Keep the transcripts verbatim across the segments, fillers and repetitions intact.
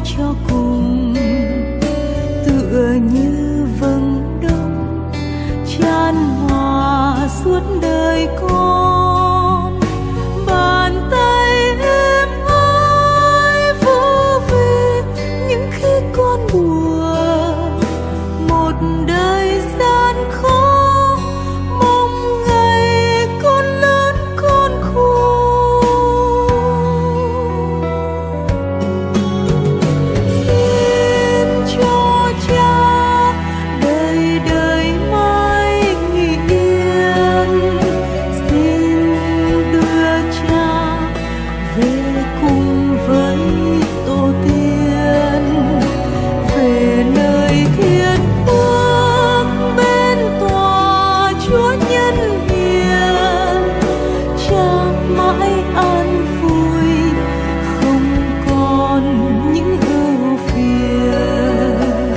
cho cùng, tựa như vầng đông chan hòa suốt đời con. Bàn tay em ơi vô về những khi con buồn, một đời gian khó mong ngày con lớn con khôn. Xin cho cha đời đời mãi nghỉ yên, xin đưa cha về cùng với tổ tiên, về nơi thiên quốc bên tòa Chúa nhân hiền. Cha mãi an vui không còn những ưu phiền.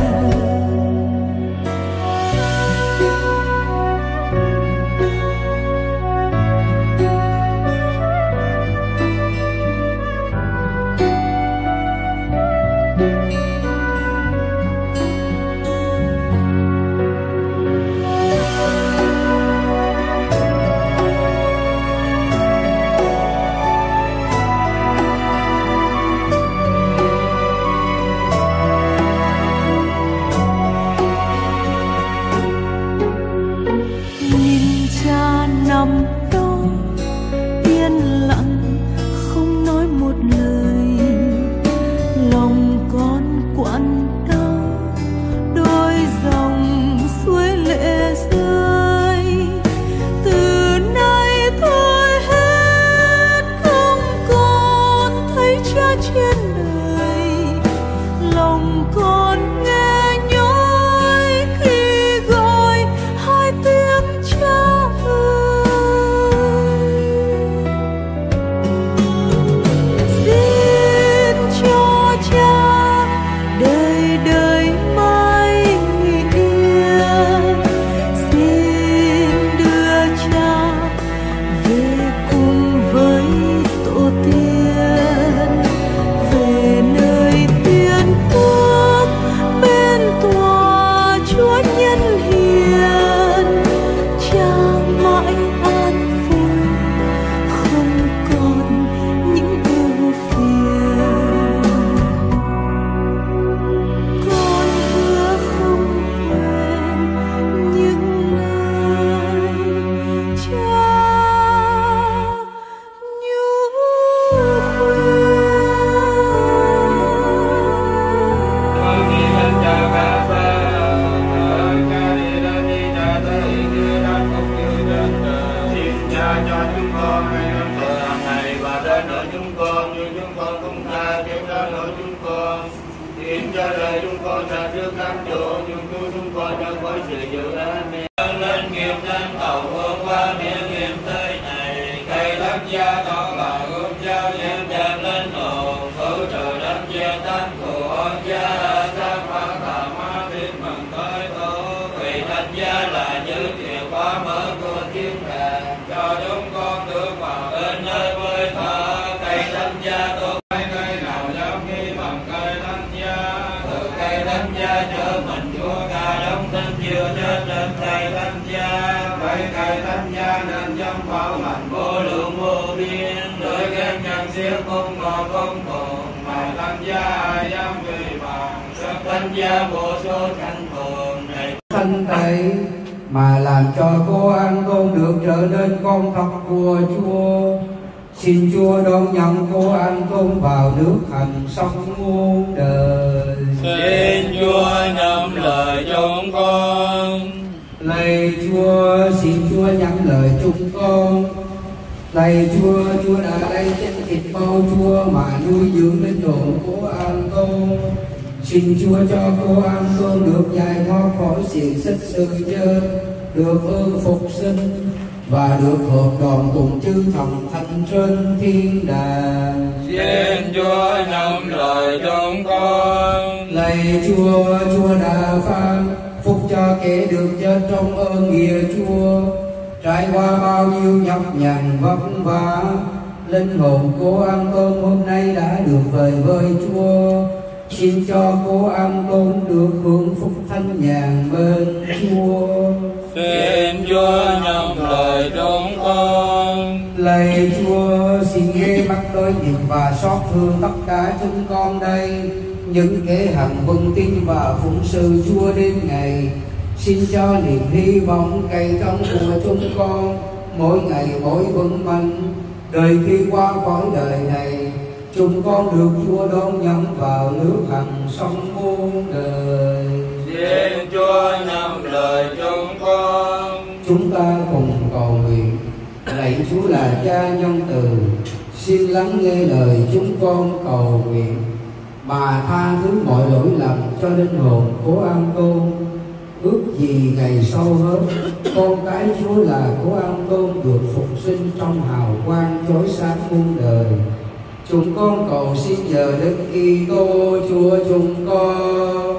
Nhìn cha nằm đó yên lặng không nói một lời, lòng con quặn đau đôi dòng suối lệ rơi. Từ nay thôi hết không còn thấy cha trên đời, lòng con nghe nhói khi gọi hai tiếng cha ơi. Xin cho cha đời đời mãi nghỉ yên, xin đưa cha về cùng với tổ tiên, về nơi thiên quốc bên tòa Chúa nhân hiền. Cha mãi an vui không còn những ưu phiền. Con hứa không quên những lời cha nhủ khuyên. Xin cha cho chúng con ngày hôm nay hàng ngày và đến nơi chúng con như chúng con cũng tha cho đến nơi chúng con. Xin cho đời chúng con ra trước các chỗ nhưng cứu chúng con cho khỏi sự dữ án. Lên nghiệp trên tàu vượt qua địa nghiệp tới này, cây đất gia tỏ là gương giao diện đẹp lên hồn, hữu trời đất gia tăng của gia sát phá tà ma thiên mừng tới tổ. Vì thánh gia là như chìa khóa mở cửa thiên đàng, cho chúng con được vào bên nơi với thở. Cây thánh gia tốt cây cây nào dám nghi bằng cây thánh gia, từ cây thánh gia chở mình chúa ca đóng thánh chưa chết đến cây thánh gia. Vậy cây thánh gia nên dám bảo lành vô lượng vô biên, đôi khen nhân siết không ngọt không cùng, mà thánh gia ai dám ghi bằng. Sức thánh gia vô số thánh thường này Thanh thầy mà làm cho cô An Tôn được trở nên con thật của Chúa. Xin Chúa đón nhận cô An Tôn vào nước hạnh sống muôn đời. Xin Chúa nhắm lời chúng con. Lạy Chúa, xin Chúa nhắm lời chúng con. Lạy Chúa, Chúa đã lấy chân thịt máu Chúa mà nuôi dưỡng linh hồn của An Tôn. Xin Chúa cho cô An Tôn được giải thoát khỏi xiềng xích sự chết, được ơn phục sinh và được hợp đoàn cùng chư thần thánh trên thiên đàng. Xin Chúa nhắm lời chúng con. Lạy Chúa, Chúa đã phán phúc cho kẻ được chết trong ơn nghĩa Chúa. Trải qua bao nhiêu nhọc nhằn vất vả, linh hồn cô An Tôn hôm nay đã được về với Chúa. xin cho cô An Tôn được hưởng phúc thanh nhàn bên Chúa. Xin Chúa nhận lời chúng con. Lạy Chúa, xin ghé mắt đôi nhìn và xót thương tất cả chúng con đây, những kẻ hằng vâng tin và phụng sự Chúa đến ngày. Xin cho niềm hy vọng cày trong của chúng con mỗi ngày mỗi vững mạnh, đời khi qua khỏi đời này chúng con được Chúa đón nhận vào nước hằng sống muôn đời. Xin Chúa nhận lời chúng con. Chúng ta cùng cầu nguyện. Lạy Chúa là Cha nhân từ, xin lắng nghe lời chúng con cầu nguyện, mà tha thứ mọi lỗi lầm cho linh hồn của An Tôn. Ước gì ngày sau hết, con cái Chúa là của An Tôn được phục sinh trong hào quang chói sáng muôn đời. Chúng con cầu xin nhờ Đức Kitô Chúa chúng con.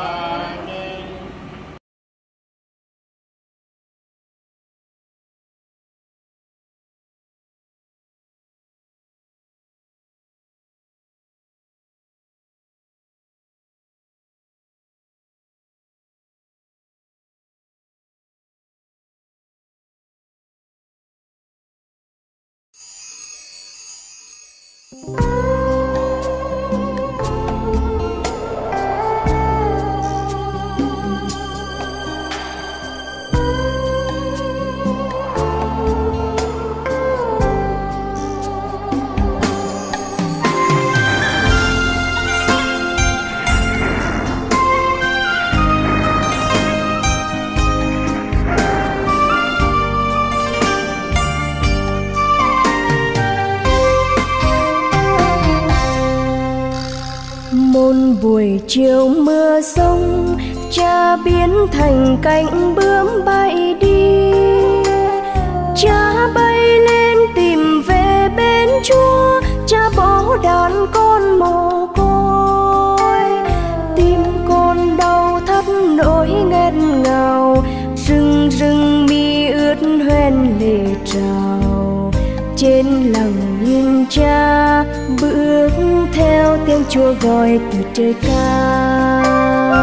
Buổi chiều mưa rông, cha biến thành cánh bướm bay đi. Cha bay lên tìm về bên Chúa, cha bỏ đàn con mồ côi. Tim con đau thắt nỗi nghẹn ngào, rưng rưng mi ướt hoen lệ trào. Trên lòng nhìn cha bước theo tiếng Chúa gọi từ trời cao.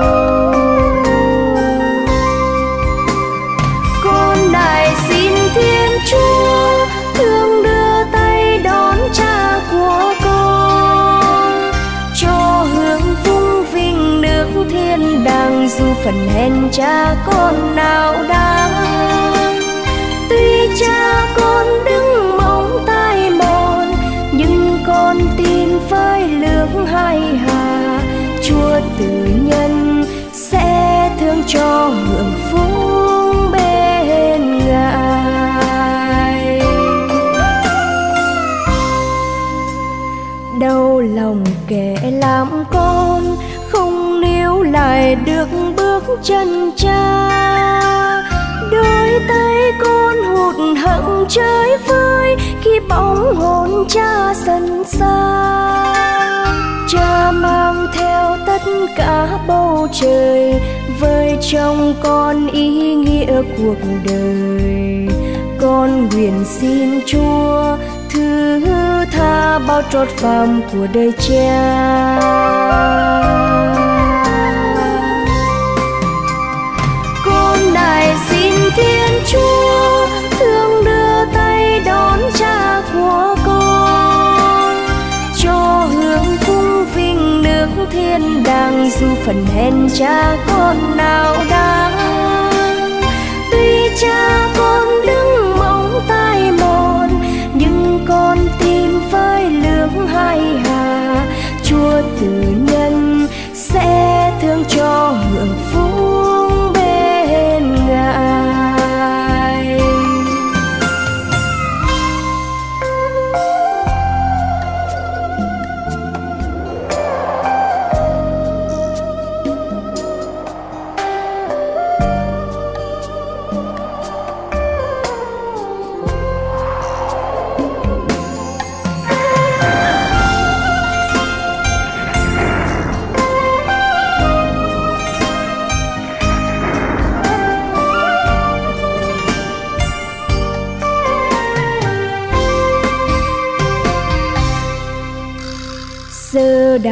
Con này xin Thiên Chúa thương đưa tay đón cha của con, cho hương vung vinh nước thiên đàng, dù phần hèn cha con nào đáng. Tuy cha con đứng mong tai mòn, nhưng con tin với lương hai hà, Chúa từ nhân sẽ thương cho hưởng phúc bên Ngài. Đau lòng kẻ làm con không níu lại được bước chân cha, đôi tay con hụt hẫng chơi vơi khi bóng hồn cha dần xa. Cha mang theo tất cả bầu trời, với trong con ý nghĩa cuộc đời. Con nguyện xin Chúa thứ tha bao trót phàm của đời cha. Con này xin Thiên Chúa thương đưa tay đón cha của con, cho hương vung vinh nước thiên đàng, dù phần hèn cha con nào đáng. Tuy cha con đứng mong tai mòn, nhưng con tin với lương hai hà, Chúa từ nhân sẽ thương cho hưởng phúc bên Ngài.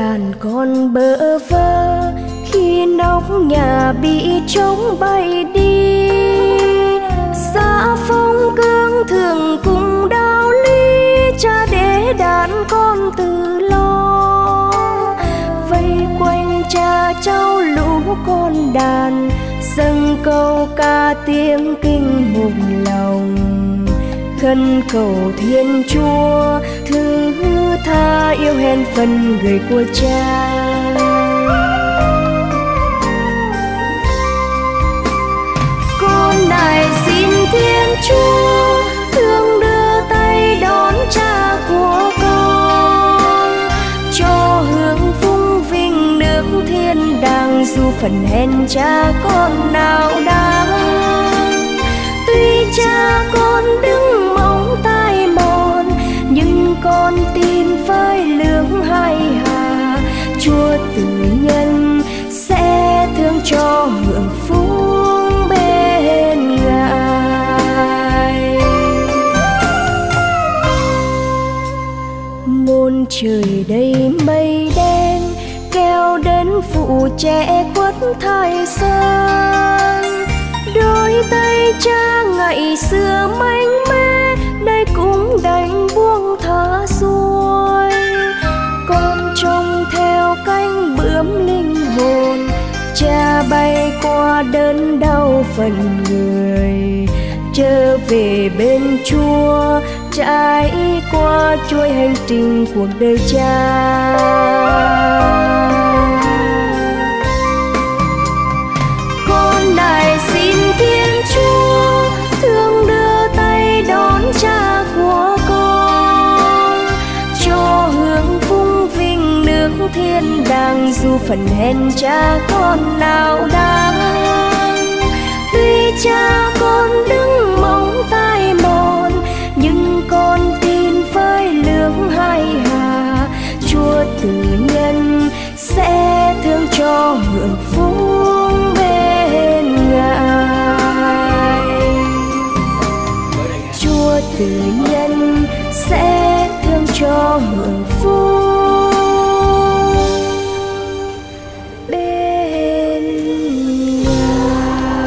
đàn còn bơ vơ khi nóc nhà bị trống bay đi. Xã Phong Cương thường cùng đạo lý, cha để đàn con tự lo. Vây quanh cha cháu lũ con đàn, dâng câu ca tiếng kinh mùng lòng. Khấn cầu Thiên Chúa thứ tha yêu hèn phần người của cha. Con này xin Thiên Chúa thương đưa tay đón cha của con, cho hưởng vung vinh nước thiên đàng, dù phần hèn cha con nào đáng. Tuy cha con đứng mong tai mòn, nhưng con tin với lương hai hà, Chúa từ nhân sẽ thương cho hưởng phúc bên Ngài. Môn trời đầy mây đen kéo đến phụ trẻ khuất Thái Sơn. Đôi tay cha ngày xưa manh mê, nay cũng đành buông thả xuôi. Con trông theo cánh bướm linh hồn, cha bay qua đớn đau phần người. Trở về bên Chúa, trải qua chuỗi hành trình cuộc đời cha. Con này xin Thiên Chúa thương đưa tay đón cha của con, cho hưởng vung vinh nước thiên đàng, dù phần hèn cha con nào đáng. Tuy cha con đứng mong tai mòn, nhưng con tin với lương hai hà, Chúa từ nhân sẽ thương cho hưởng phúc bên Ngài. Chúa từ nhân sẽ thương cho hưởng phúc bên Ngài.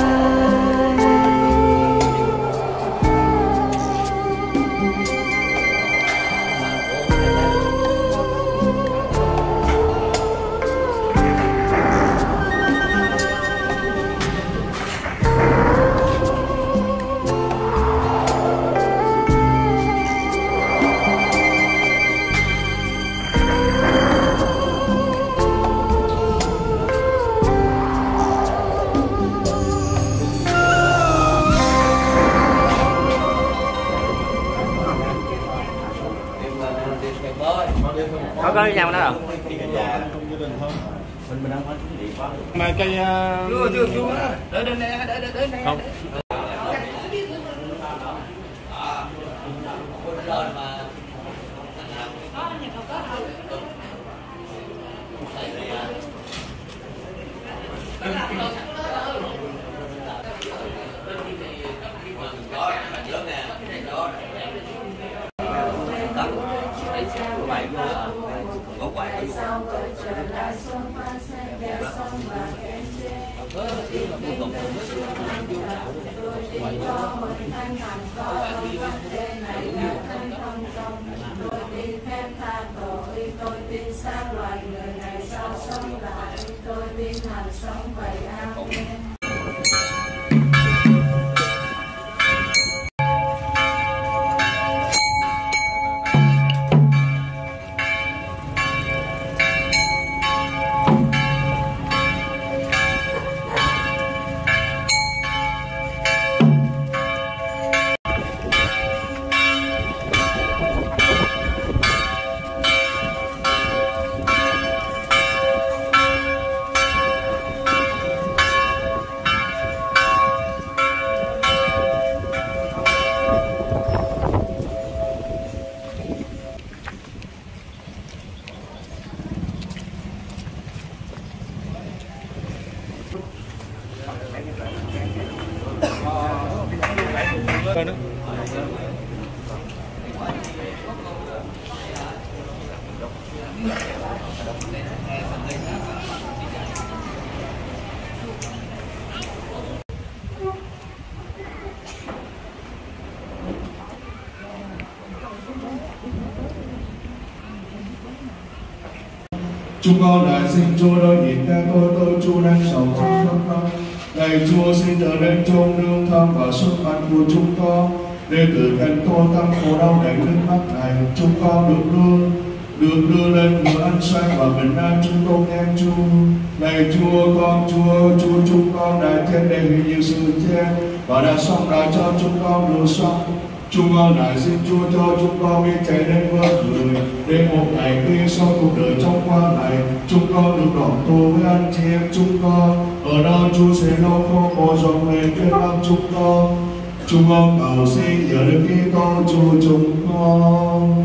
Có có nhau đó rồi. Mà cây chưa chưa chưa để đến đây để để đến đây. Không. Nữa. Chúng con lại xin Chúa đón nhìn theo tôi tôi Chúa đang sầu trong tâm tâm. Lạy Chúa xin trở nên trong lương tâm và sức mạnh của chúng con, để từ cảnh tôi tâm khổ đau đầy nước mắt này, chúng con được đưa được đưa lên bữa ăn sáng và bình an chúng con nghe Chúa. Lạy Chúa, con Chúa, Chúa chúng con đã chết để hủy diệt sự chết và đã sống đã cho chúng con được sống. Chúng con lại xin Chúa cho chúng con biết chạy đến với người, để một ngày khi sau cuộc đời trong qua này, chúng con được đoàn tụ với anh chị em chúng con. Ở đó Chúa sẽ lau khô bộ rộng về trên lòng chúng con. Chúng con cầu xin nhờ Đức Kitô Chúa chúng con.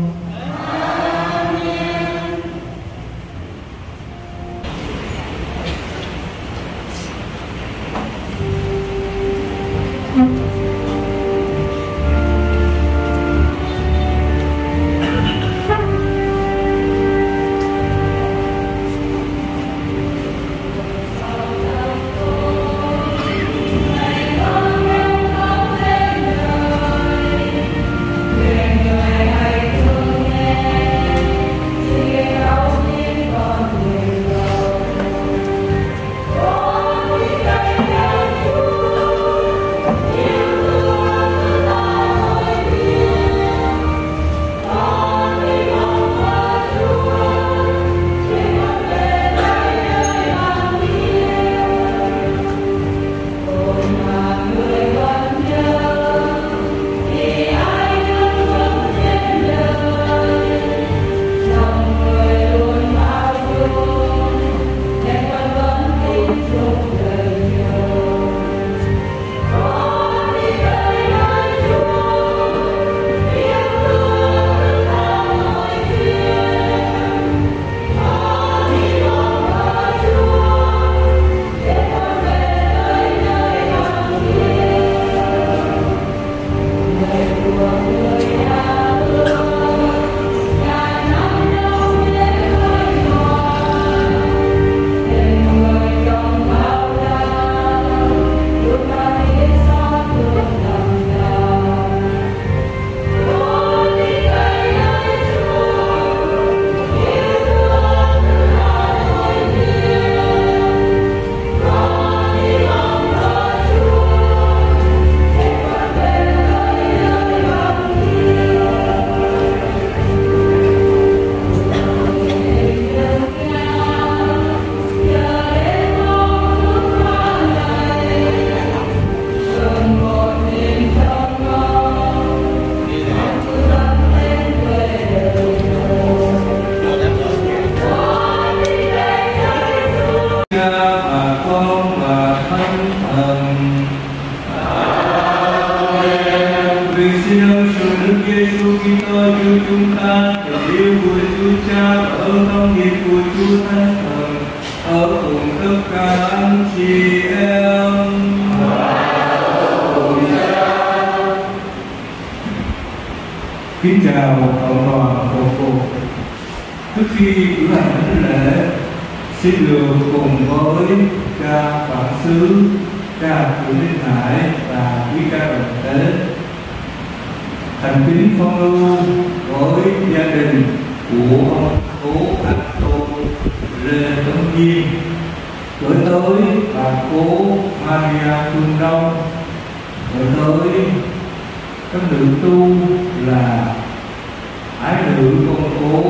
Kính chào cộng đoàn cầu phục. Trước khi cử hành thánh lễ, xin được cùng với cha quản sứ, cha Cử Linh Hải và quý ca đồng tế thành kính phong lưu với gia đình của ông cố Anh Tôn Lê Tấn Diên, gửi tới bà cố Maria Phương Đông, gửi tới các nữ tu là ái nữ công cố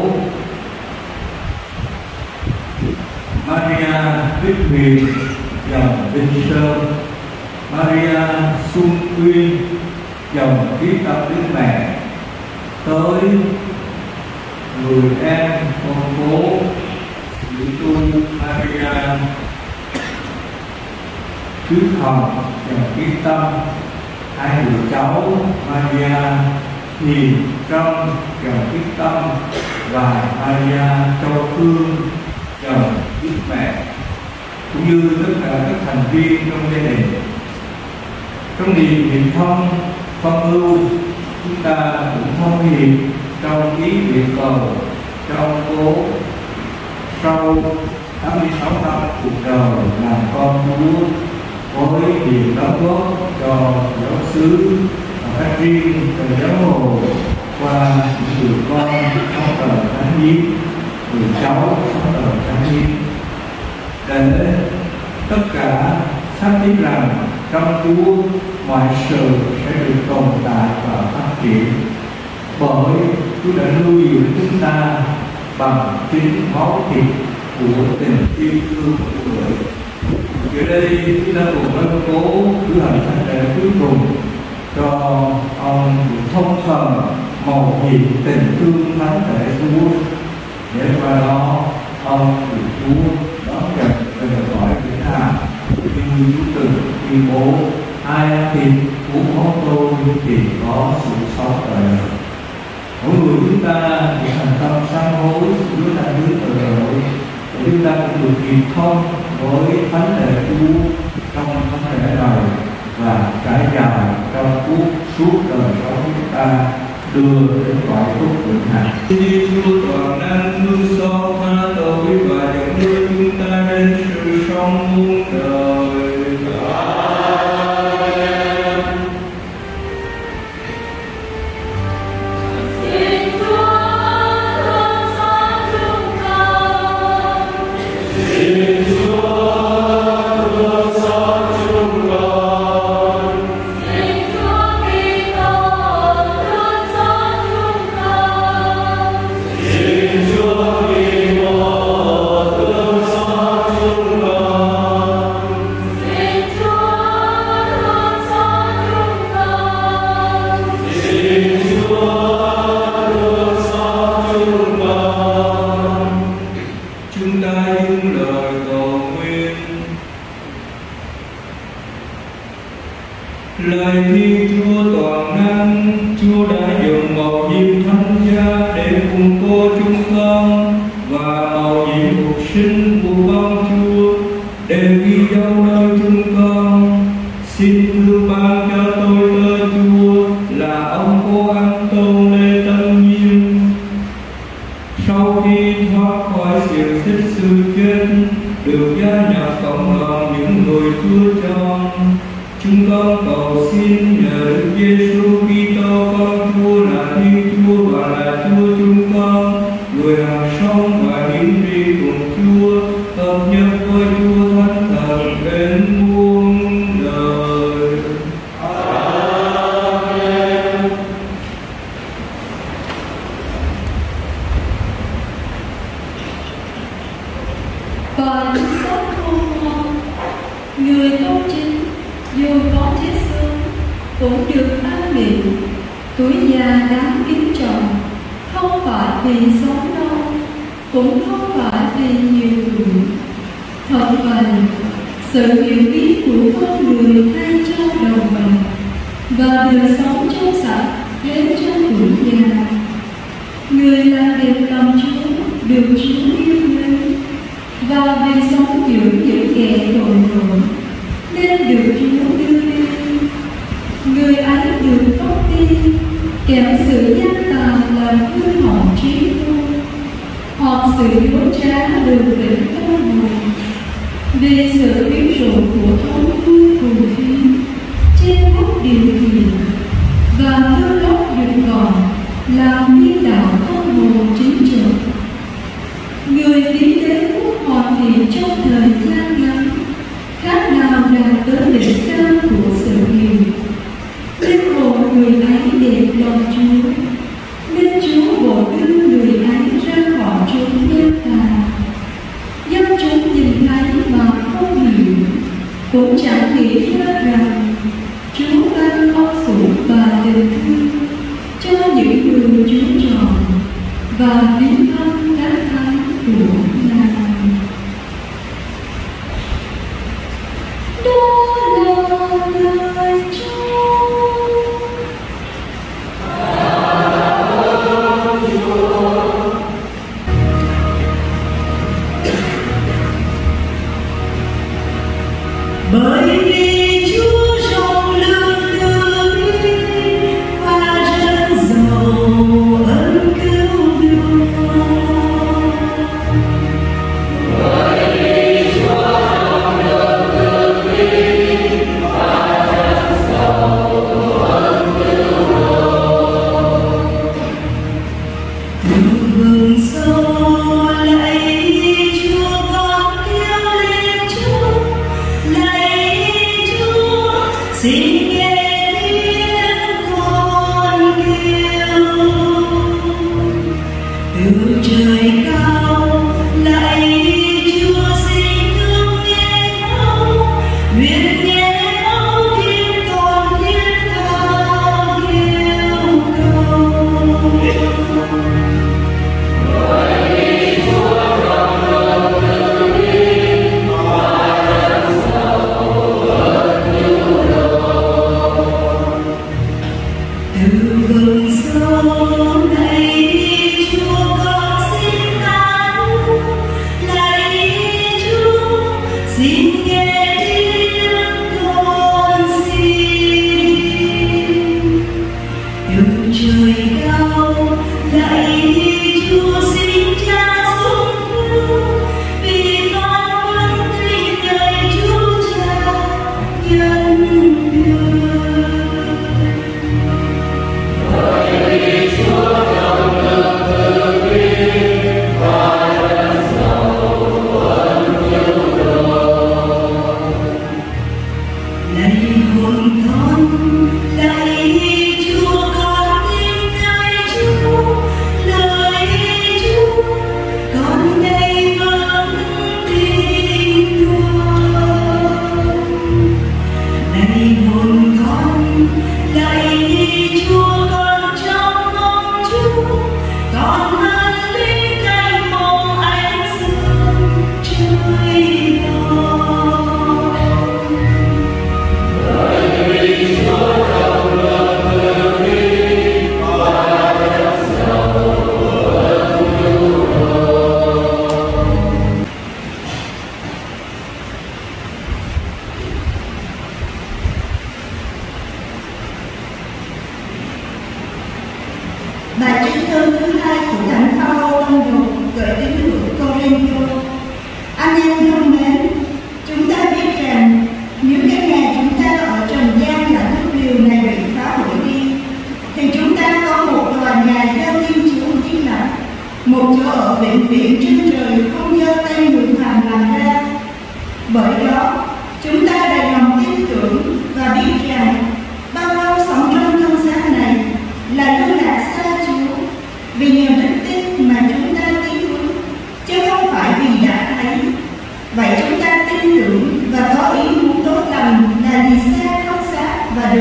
Maria Bích Huyền dòng Vinh Sơn, Maria Xuân Uyên dòng Trí Tâm Đức Mẹ, tới người em công cố nữ tu Maria Chứ Hồng dòng Trí Tâm, hai người cháu Maria Hiền Trân dòng Trí Tâm và Maria Châu Phương dòng Đức Mẹ, cũng như tất cả các thành viên trong gia đình. Trong niềm niệm thông phong lưu, chúng ta cũng thông hiệp trong ý nguyện cầu cho ông cố sau tám mươi sáu năm cuộc đời làm con Chúa, với niềm đóng góp cho giáo xứ và phát riêng cho giáo hội qua những người con trong đời thánh hiến, người cháu sống ở trang nghiêm, để tất cả xác tín rằng trong Chúa mọi sự sẽ được tồn tại và phát triển, bởi Chúa đã nuôi dưỡng chúng ta bằng chính máu thịt của tình yêu thương của người. Giờ đây chúng ta cùng ơn cố cử hành thánh lễ cuối cùng cho ông thông phần màu nhiệm tình thương thánh thể Chúa, để qua đó ông được Chúa đón nhận lời gọi của ta như Chúa từng tuyên bố: ai ăn thịt uống máu tôi thì có sự sống đời. Mỗi người chúng ta thì thành tâm sám hối Chúa đã hướng tội lỗi, để chúng ta cũng được hiệp thông với thánh thể Chúa trong thánh thể này và trải dài trong suốt suốt đời sống chúng ta đưa đến cõi phúc vĩnh hằng. Xin Chúa toàn năng thương xót tha tội và dẫn đưa chúng ta đến sự sống muôn đời. Lời Thiên Chúa toàn năng, Chúa đã dùng mầu nhiệm thánh giá để cùng cô chúng con, và mầu nhiệm phục sinh của con Chúa đều ghi dấu nơi chúng con. Xin thương ban cho tôi tớ Chúa là ông cô Anton Lê Tân Nhiên. Sau khi thoát khỏi xiềng xích sự chết, được gia nhập cộng đoàn những người Chúa chọn, chúng con cầu xin nhờ Đức Giêsu Kitô con Chúa là Thiên Chúa và là Chúa chúng con, người hằng sống và hiển vi cùng Chúa, hợp nhất với Chúa Thánh Thần đến muôn đời. Amen. Và những giấc khôn ngoan, người tôn chính dù có chết sớm cũng được an nghỉ, tuổi già đáng kính trọng, không phải vì sống lâu, cũng không phải vì nhiều tuổi. Thật vậy, sự hiểu biết của con người thay cho đầu bạc, và đời sống trong sạch đến trong tuổi già. Người làm việc lòng Chúa được Chúa yêu mến, và vì sống giữa những kẻ tội lỗi nên được Chúa đưa lên. Người ấy được tốt tin, kẻo sự gian tà làm hư hỏng trí khôn, hoặc sự dối trá được đến tâm hồn. Vì sự quyến rũ của thú vui phù phiếm trên quốc điều khiển, và thưa lốc dục vọng làm điên đảo tâm hồn chính trực. Người tiến đến quốc hoàn thiện trong thời gian ngắn, khác nào đạt tới đỉnh cao của sự hiền. Linh hồn người ấy đẹp lòng Chúa, nên Chúa bộ đưa người ấy ra khỏi chốn nhân tà. Dân chúng nhìn thấy mà không hiểu, cũng chẳng nghĩ ra rằng Chúa ban ân sủng và tình thương cho những người Chúa chọn, và viếng thăm các thánh của Ngài. Bởi vì Chúa rộng lượng từ bi và rất giàu ơn cứu độ. Bởi vì Chúa rộng lượng từ bi và rất giàu ơn cứu độ. Từ vườn sâu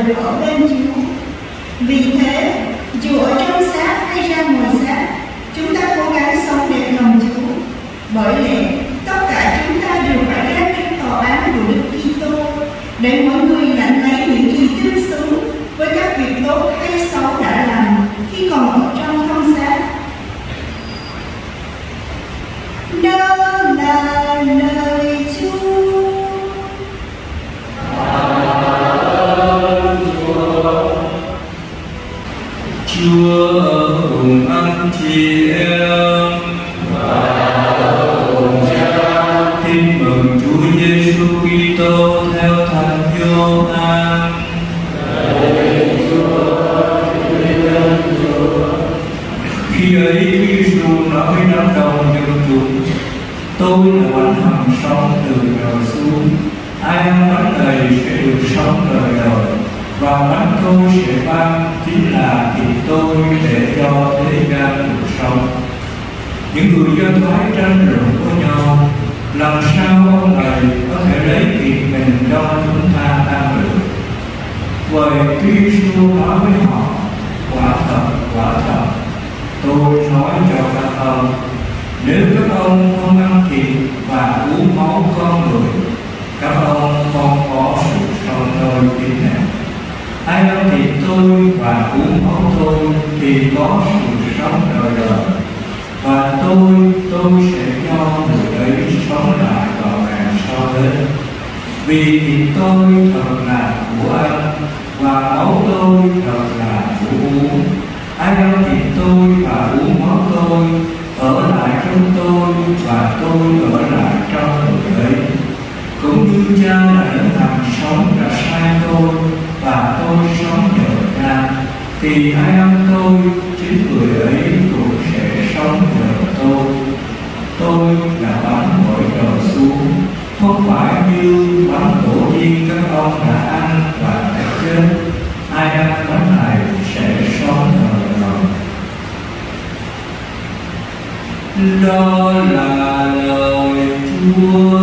được ở bên Chúa. Vì thế, dù ở trong xác hay ra ngoài xác, chúng ta cố gắng sống đẹp lòng Chúa. Bởi lẽ tất cả chúng ta đều phải ra trước tòa án của Đức Kitô, để mọi người lãnh lấy những gì tương xứng với các việc tốt hay xấu đã làm khi còn ở trong thân xác. Đó là lời Chúa. Chúa ở cùng anh chị em và cùng cha. Tin mừng Chúa Giêsu Kitô theo Thánh Gioan. Khi ấy Giêsu nói với đám đông dân chúng: Tôi là bánh hằng sống từ trời xuống. Ai ăn bánh này sẽ được sống đời đời, và bánh tôi sẽ ban chính là thịt tôi để cho thế gian được sống. Những người Do Thái tranh luận với nhau làm sao ông này có thể lấy thịt mình cho chúng ta ăn được. Vậy Giêsu nói với họ: Quả thật, quả thật, tôi nói cho các ông, nếu các ông không ăn thịt và uống máu con người, các ông không có sự sống nơi tin này. Ai ăn thịt tôi và uống máu tôi thì có sự sống đời đời, và tôi tôi sẽ cho người ấy sống lại vào ngày sau đến. Vì thịt tôi thật là của ăn, và máu tôi thật là của uống. Ai ăn thịt tôi và uống máu tôi, ở lại trong tôi và tôi ở lại trong người ấy. Cũng như Cha là đấng hằng sống đã sai tôi, và tôi sống nhờ Cha, thì ai ăn tôi, chính người ấy cũng sẽ sống nhờ tôi. Tôi là bánh mỗi trời xuống, không phải như bánh tổ tiên các ông đã ăn và đã chết. Ai ăn bánh này sẽ sống đời đời. Đó là lời Chúa.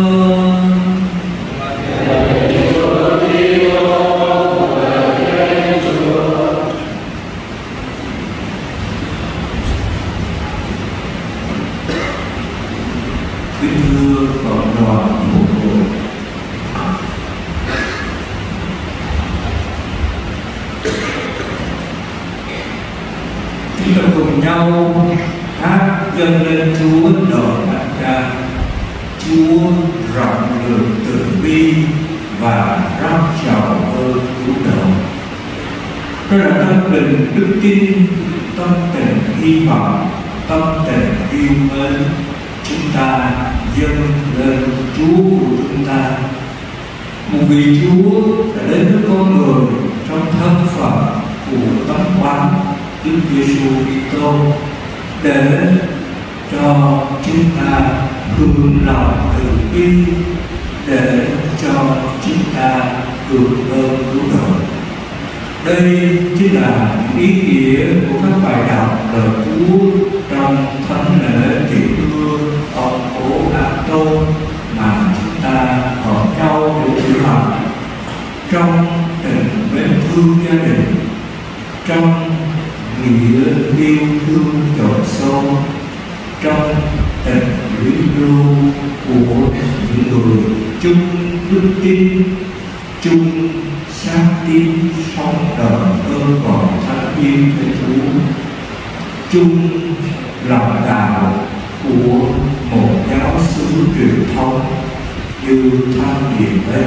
Chúng ta cùng nhau hát dâng lên Chúa đời đảnh ca: Chúa rộng lượng từ bi và rao chào ơn cứu độ. Đó là tâm tình đức tin, tâm tình hy vọng, tâm tình yêu mến. Chúng ta dâng lên Chúa của chúng ta. Một vị Chúa đã đến với con người trong thân phận của tấm bánh Đức Giêsu Kitô, để cho chúng ta hưởng lòng từ bi, để cho chúng ta hưởng ơn cứu độ. Đây chính là ý nghĩa của các bài đọc lời Chúa trong thánh lễ tiễn đưa ông Cố An Tôn mà chúng ta ở nhau để chữa lành, trong tình mến thương gia đình, trong nghĩa yêu thương trọn sâu, trong tình luyến lưu của những người chung đức tin, chung sáng tin sống đời ơn gọi thánh yêu với Chúa, chung lòng đạo của một giáo xứ truyền thống như Thanh Điền đây.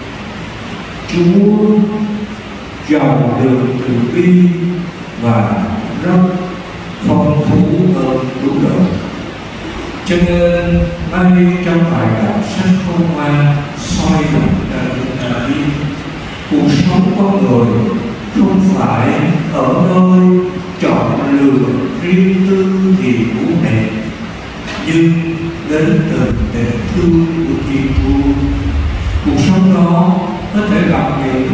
Chúa giàu đường từ bi và rất phong phú hơn cứu độ. Cho nên nay trong bài đọc sách Khôn Ngoan soi dòng ra chúng ta biết cuộc sống con người không phải ở nơi chọn lựa riêng tư thì cũng đẹp, nhưng đến từ tình thương của Thiên Chúa. Cuộc sống đó có thể gặp những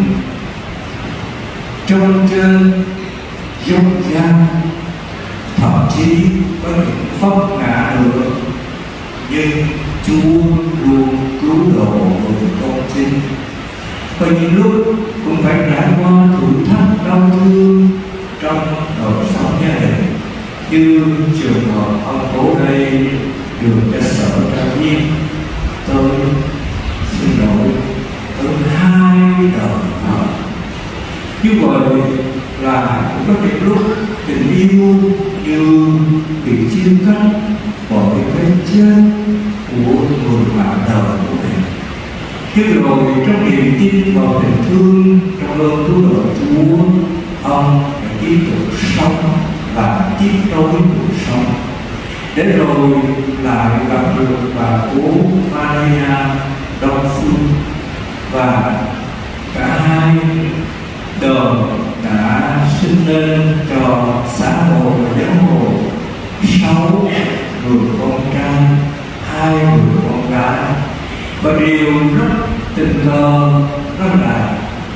trơn trơn, dốc dang, thậm chí có những vấp ngã nữa, nhưng Chúa luôn cứu độ người con tin. có những lúc cũng phải trải qua thử thách đau thương trong đời sống gia đình, như trường hợp ông cố đây được cho sở tra viên tôi xin lỗi tới hai đời thờ. Như vậy là cũng có những lúc tình yêu như bị chia cắt bởi cái chết của người bạn đời của mình. Nhưng rồi trong niềm tin vào tình thương, trong ơn cứu độ Chúa, ông đã tiếp tục sống và tiếp nối cuộc sống. Đến rồi lại gặp được bà cố Maria Đông Phương, và cả hai đời đã sinh lên cho xã hội và giáo hội sáu người con trai, hai người con gái. Và điều rất tình cờ đó là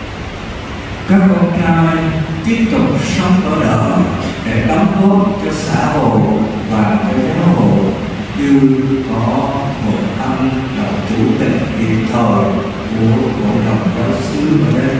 các con trai tiếp tục sống ở đời để đóng góp cho xã hội và cho giáo hội, như có một anh là chủ tịch hiện thời của hội đồng giáo xứ ở đây,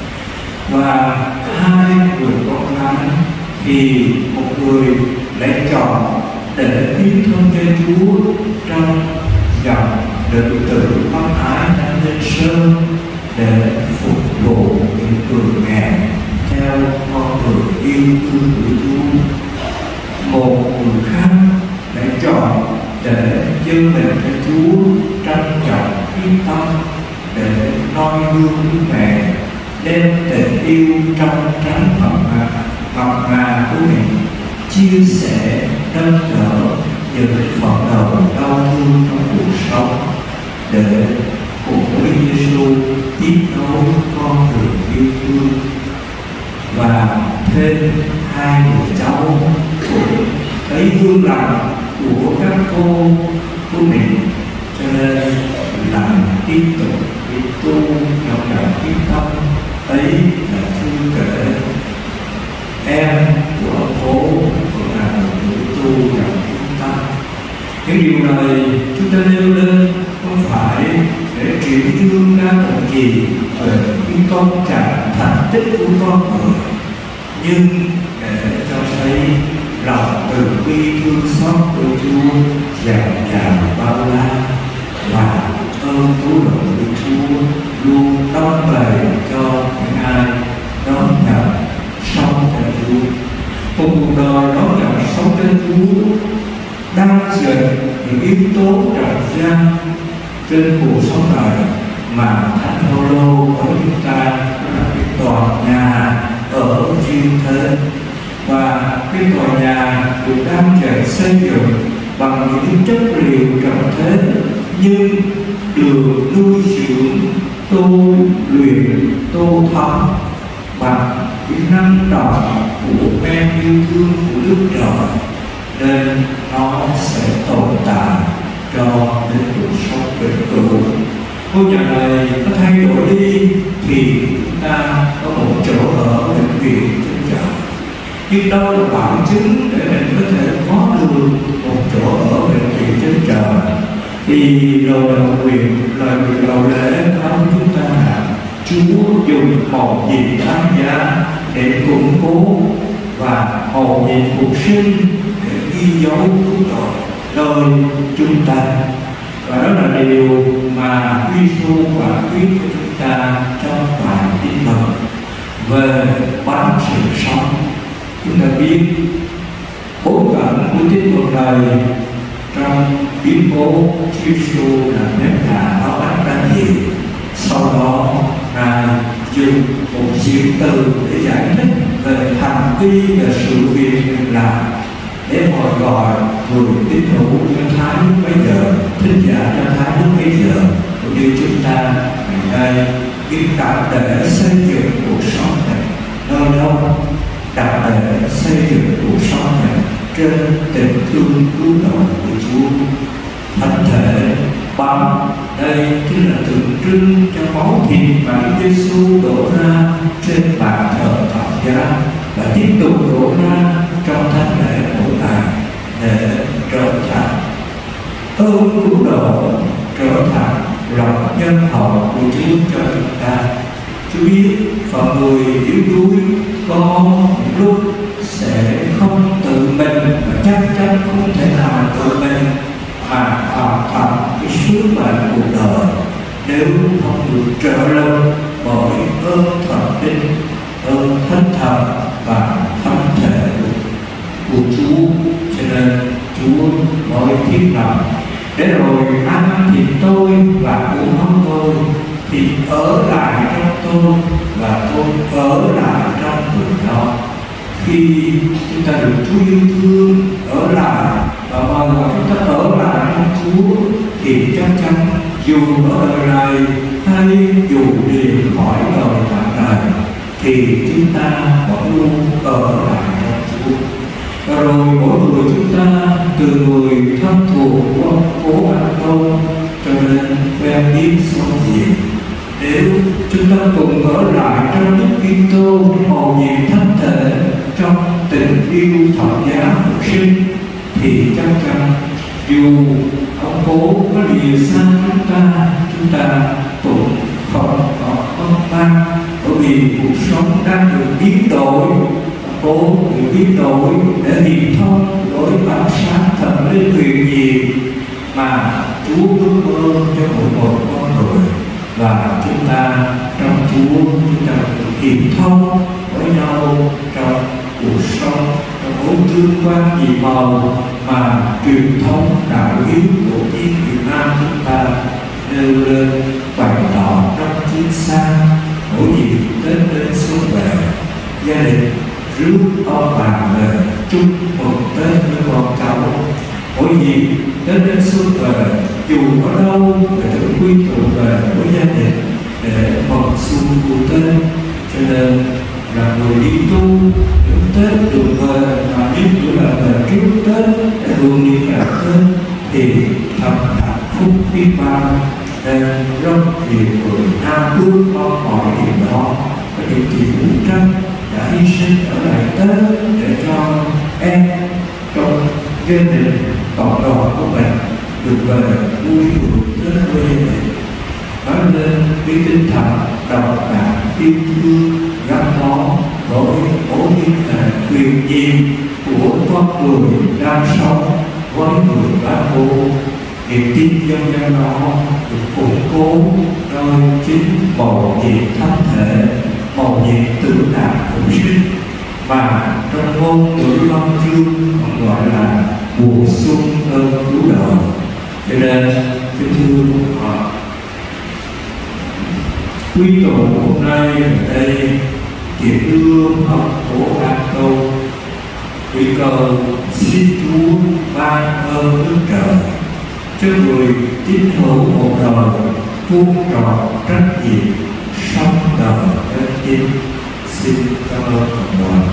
và hai người con gái thì một người lại chọn để hiến thân cho Chúa trong dòng đệ tử Văn Ái Thanh Linh Sơn để phục vụ những người nghèo theo con đường yêu thương của Chúa. Một người khác lại chọn để dâng mình cho Chúa trong dòng yên tâm để noi gương đức mẹ, đem tình yêu trong trắng mặn mà mặn mà của mình chia sẻ nâng đỡ những phần đầu đau thương trong cuộc sống, để cùng với Giêsu tiếp nối con đường yêu thương. Và thêm hai người cháu cũng thấy gương lành của các cô của mình, cho nên là tiếp tục đi tu trong lòng quyết tâm ấy là thư kể em của ông phố cũng là một người tu trong quyết tâm. Những điều này chúng ta nêu lên không phải để chuyển dương ra tận gì về những công trạng thành tích của con người, nhưng để cho thấy lòng từ bi thương xót của Chúa dạt dào bao la, và ơn cứu độ của Chúa luôn đong đầy cho những ai đón nhận sống cho Chúa. Một cuộc đời đón nhận sống cho Chúa đang dệt những yếu tố trần gian trên cuộc sống này mà Thánh Phaolô của chúng ta là cái tòa nhà ở riêng thế, và cái tòa nhà được đang dần xây dựng bằng những chất liệu trần thế, nhưng được nuôi dưỡng, tu luyện, tô thắm bằng cái năng động của men yêu thương của Đức Trời, nên nó sẽ tồn tại cho đến cuộc sống bền vững. Ngôi nhà này có thay đổi đi thì chúng ta có một chỗ ở bệnh viện trên trời, nhưng đâu là bằng chứng để mình có thể có được một chỗ ở bệnh viện trên trời. Thì lời đầu nguyện, lời nguyện đầu lễ nói chúng ta là Chúa dùng một gì đáng giá để củng cố và hồn nhiên cuộc sinh để ghi dấu cứu độ nơi chúng ta. Và đó là điều mà Giêsu quả quyết của chúng ta trong bài tin mừng về bánh sự sống. Chúng ta biết bối cảnh của tin mừng này trong biến cố Giêsu là nếp gà nó bánh ra nhiều. Sau đó Ngài dùng một diễn từ để giải thích về hành vi và sự việc mình làm, để mọi gọi người tín hữu cho Thái lúc bây giờ, thính giả cho Thái lúc bây giờ, cũng như chúng ta ngày nay biết đặt để xây dựng cuộc sống này nơi đâu, đặt để xây dựng cuộc sống này trên tình thương cứu độ của Chúa. Thánh thể bánh đây chính là tượng trưng cho máu thịt mà Đức Giêsu đổ ra trên bàn thờ thập giá và tiếp tục đổ ra trong thánh lễ mỗi ngày để trở thành ơn cứu độ, trở thành lòng nhân hậu của Chúa cho chúng ta. Chúa biết phần người yếu đuối có những lúc sẽ không tự mình và chắc chắn không thể nào tự mình mà hoàn thành cái sứ mệnh cuộc đời nếu không được trợ lực bởi ơn thần linh, ơn thánh thần và thánh thể của Chúa. Cho nên Chúa nói thiết lập để rồi ăn thịt tôi và uống máu tôi, thì ở lại trong tôi và tôi ở lại trong người đó. Khi chúng ta được Chúa yêu thương ở lại và mời gọi chúng ta ở lại trong Chúa, thì chắc chắn dù ở đời này hay dù đi khỏi đời tạm này thì chúng ta vẫn luôn ở lại trong Chúa. Và rồi mỗi người chúng ta từ người thân thuộc của ông cố An Tôn cho nên quen biết sâu gì, nếu chúng ta cùng ở lại trong Đức Kitô mầu nhiệm thánh thể trong tình yêu thập giá phục sinh, thì chắc chắn dù ông cố có lìa xa chúng ta, chúng ta cũng không có khó khăn, bởi vì cuộc sống đang được biến đổi. Cố được biến đổi để hiển thông với bản sáng thần linh huyền nhiệm mà Chúa ước mơ cho mỗi một con người, và chúng ta trong Chúa chúng ta được hiển thông với nhau trong cuộc sống, trong mối tương quan nhị màu mà truyền thống đạo hiếu tổ tiên Việt Nam chúng ta nêu lên bày tỏ trong chính xác. Mỗi dịp Tết đến xuân về, gia đình rước ông bà về chúc mừng Tết với con cháu. Mỗi dịp Tết đến xuân về, dù ở đâu để được quy tụ về với gia đình để mừng xuân của Tết. Cho nên là người đi tu đến Tết được về mà nhất nữa là về trước Tết để luôn đi cả Tết thì thật hạnh phúc biết bao. Nên rất nhiều người nam ước mong mọi điều đó, và những chị Vũ Trân đã hy sinh ở lại Tết để cho em trong gia đình cộng đồng của mình được về vui hưởng Tết với gia đình. Nói lên cái tinh thần đồng cảm yêu thương gắn bó với mối liên hệ quyền nhiệm của con người đang sống với người Bác Hồ. Niềm tin dân gian đó được củng cố nơi chính mầu nhiệm thánh thể, mầu nhiệm tử nạn phục sinh, mà trong ngôn ngữ Long Dương còn gọi là mùa xuân ơn cứu đời. Cho nên kính thưa họ, quý tổ hôm nay ở đây chỉ đưa ông Cố An Tôn quy cầu xin Chúa ban ơn đức trời cho người tín hữu một đời vuông tròn trách nhiệm sống đời chân chính. Xin cảm ơn cộng đoàn.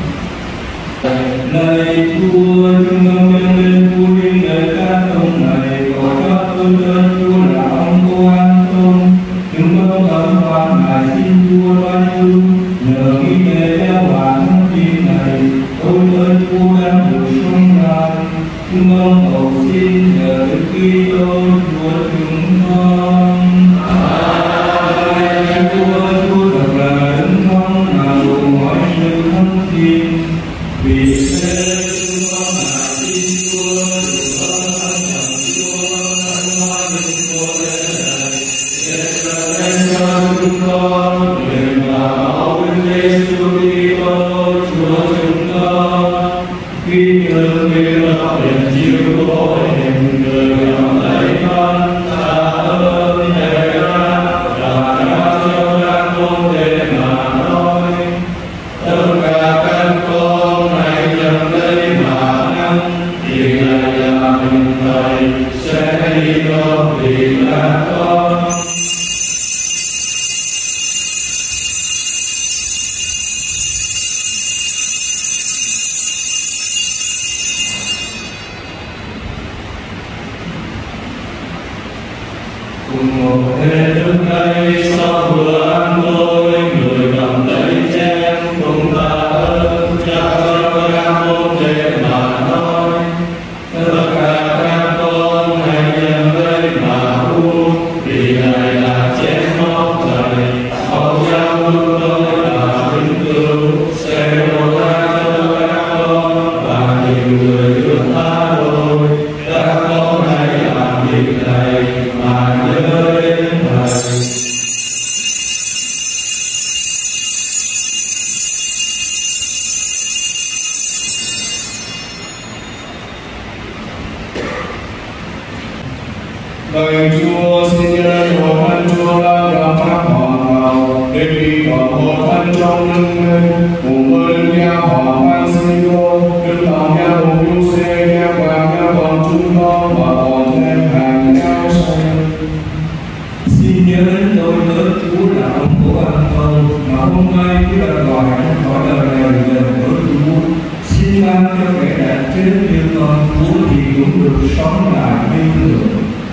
Lạy Chúa, chúng con dâng lên Chúa liên lời ca tông này, cầu cho tôn ơn Chúa là ông Cố An Tôn. Chúng con ơn quan ngài xin Chúa loan thương, nhờ nghĩ về giáo hòa thông tin này, tôn ơn Chúa đang được sống lại. Chúng con cầu xin nhờ Đức Kitô Chúa chúng con. Amen. Chúa, Chúa thật là đấng thông mà đủ mọi sự thông tin. Vì thế chúng con lại xin Chúa được ơn ơn thần Chúa ơn hoa linh Chúa đến này, để trở nên cho chúng con nguyện và máu Đức Giêsu Kitô Chúa chúng con. Khi nhớ về lòng đền chiếu của hình người lòng lấy con ta ơn để ra và ra cho các con để mà nói. Tất cả các con hãy dâng lấy mà ăn, thì này là mình Thầy sẽ đi con vì các con. Cùng một thế thức đây sau bữa ăn tôi, người cầm lấy chén cùng ta ơn cha cho các con để mà nói. Tất cả các con hãy dâng lấy mà uống, vì này là chén máu Thầy, máu giao Chúa ăn không, mà hôm nay chỉ là gọi trong cõi đời này lần của Chúa. Xin ban cho kẻ đã chết như con Chúa thì cũng được sống lại như thường.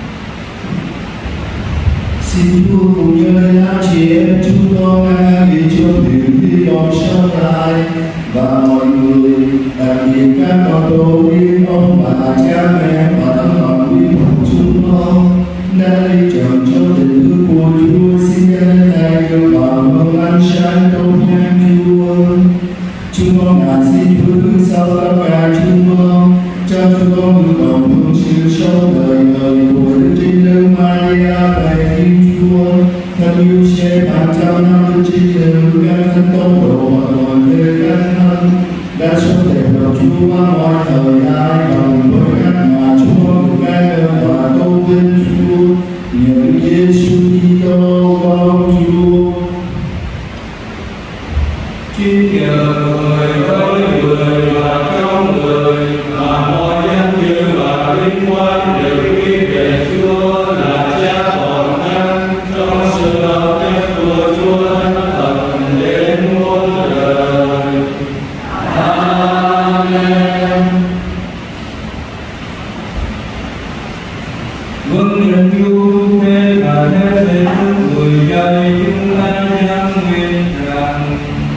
Xin Chúa cùng nhớ đến anh chị em chúng con vì cho điều hy vọng sau này và mọi người, đặc biệt các con tổ tiên, ông bà, cha mẹ và tấm lòng quý của chúng con đã đi chọn cho tình thương của Chúa. Xin nhân này kêu gọi mừng ánh sáng tôn nhang Chúa. Chúng con ngài xin Chúa thương xót tất cả chúng con, cho chúng con được đồng hưởng sự sống đời đời của Đức Trinh Nữ Maria Mẹ Thiên Chúa, thân yêu sẽ ban trăm năm Đức Trinh Nữ, các thân tông độ và mọi người các thân đã sống đẹp vào Chúa qua mọi thời đại bằng với các mà chúng con được ca ngợi và tôn vinh Chúa, nhờ Giêsu Kitô con Chúa. Xin nhờ người với người và trong người mà mọi danh dự và vinh quang đều quy về Chúa là Cha toàn năng, trong sự hợp nhất của Chúa Thánh Thần đến muôn đời. Amen. Vâng nhận Chúa thế là thế thế người dạy chúng ta nhắc nguyện rằng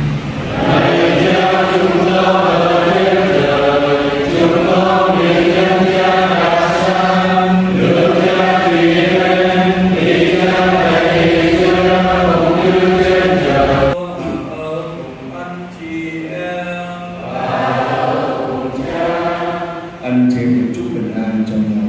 anh chị em chúc bình an cho nhau.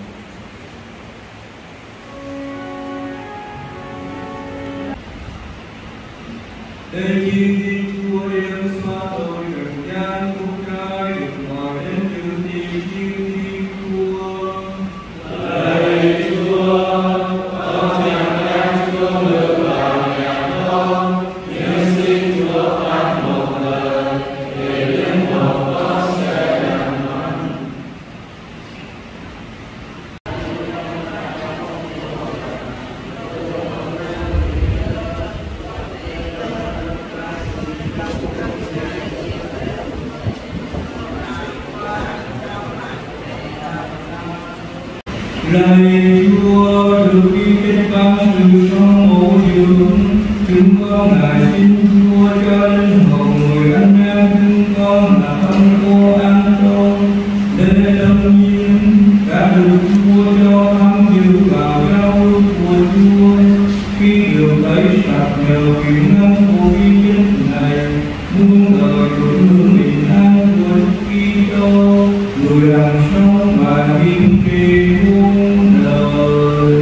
Đây chi Chúa đem xóa tội trần gian của trai được gọi đến chữ thi chiêu Chúa. Lạy Chúa, con chẳng đang Chúa được vào nhà con, nhưng xin Chúa phán một lời để linh hồn con sẽ lành mạnh. Lạy Chúa, được ghi trên các sự sống mẫu dưỡng, chúng con ngài xin Chúa cho linh hồn người anh em chúng con là thân cô an tôn, để lâm nhiên đã được Chúa cho tham dự vào giao ước của Chúa, khi được tẩy sạch nhờ quyền năng của ghi trên này, muôn đời hưởng hưởng bình an của Đức Kitô, người làm sống và kiên trì muôn đời.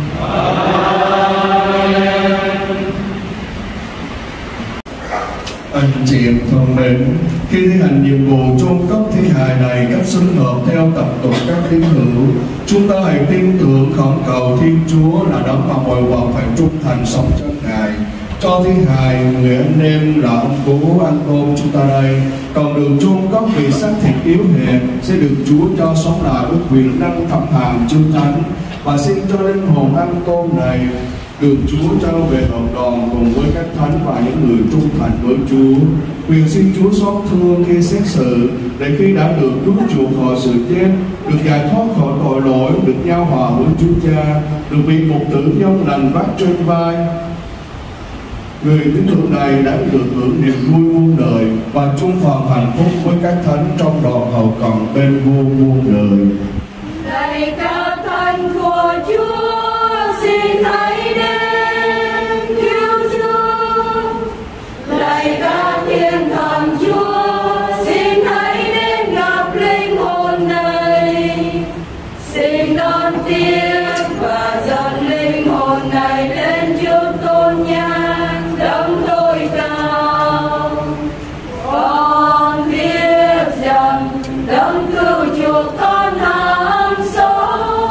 Anh chị em thân mến, khi thi hành nhiệm vụ chôn cất thi hài này cách xứng hợp theo tập tục các tín hữu, chúng ta hãy tin tưởng khẩn cầu Thiên Chúa là đấng mà mọi vật phải trung thành sống cho Ngài. Cho thi hài người anh em là ông cố An Tôn chúng ta đây còn được chôn cất vì xác thịt yếu hèn sẽ được Chúa cho sống lại với quyền năng thẩm hàm chư thánh, và xin cho linh hồn An Tôn này được Chúa trao về hợp đoàn cùng với các thánh và những người trung thành với Chúa. Quyền xin Chúa xót thương khi xét xử, để khi đã được cứu chuộc khỏi sự chết, được giải thoát khỏi tội lỗi, được giao hòa với Chúa Cha, được bị một tử nhân lành vác trên vai. Người tín hữu này đã được hưởng niềm vui muôn đời và chung phần hạnh phúc với các thánh trong đoàn hầu cận bên vua muôn đời. Lạy các thánh của Chúa, xin hãy đến cứu Chúa. Lạy các thiên thần Chúa, xin hãy đến gặp linh hồn này. Xin đón tiếp và dẫn linh hồn này lên trước tôn nhang đấng tối cao. Con biết rằng đấng cứu chuộc con hàm sống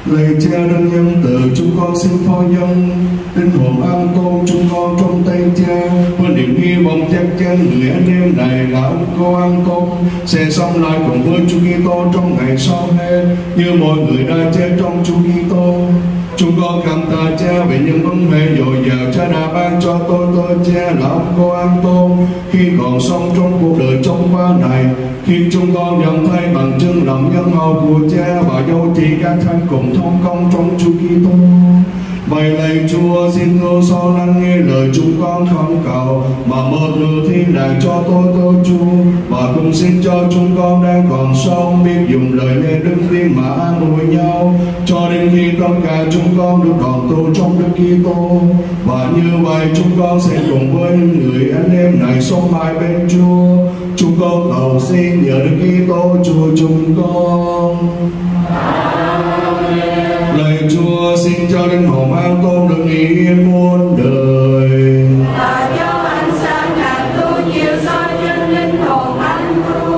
Lạy Cha đấng nhân từ, chúng con xin phó dâng linh hồn an tôn chúng con trong tay Cha, với niềm hy vọng chắc chắn người anh em này là ông con an tôn sẽ sống lại cùng với Chúa Kitô trong ngày sau hết, như mọi người đã chết trong Chúa Kitô. Chúng con cảm tạ Cha về những ân huệ dồi dào Cha đã ban cho tôi tôi Cha là ông con an tôn khi còn sống trong cuộc đời trong qua này, khi chúng con nhận thấy bằng chứng lòng nhân hậu của Cha và dấu chỉ các thánh cùng thông công trong Chúa Kitô. Vậy lạy Chúa, xin thương xót lắng nghe lời chúng con khẩn cầu mà một nửa thiên đàng cho tôi tôi Chúa, và cũng xin cho chúng con đang còn sống biết dùng lời lẽ đức tin mà an ủi nhau cho đến khi tất cả chúng con được đoàn tụ trong Đức Kitô. Và như vậy chúng con sẽ cùng với người anh em này sống mãi bên Chúa. Chúng con cầu xin nhờ Đức Kitô Chúa chúng con. Lạy Chúa, xin cho linh hồn an tôn được nghỉ yên muôn đời, và cho ánh sáng hạt tu chiếu soi trên linh hồn anh tu.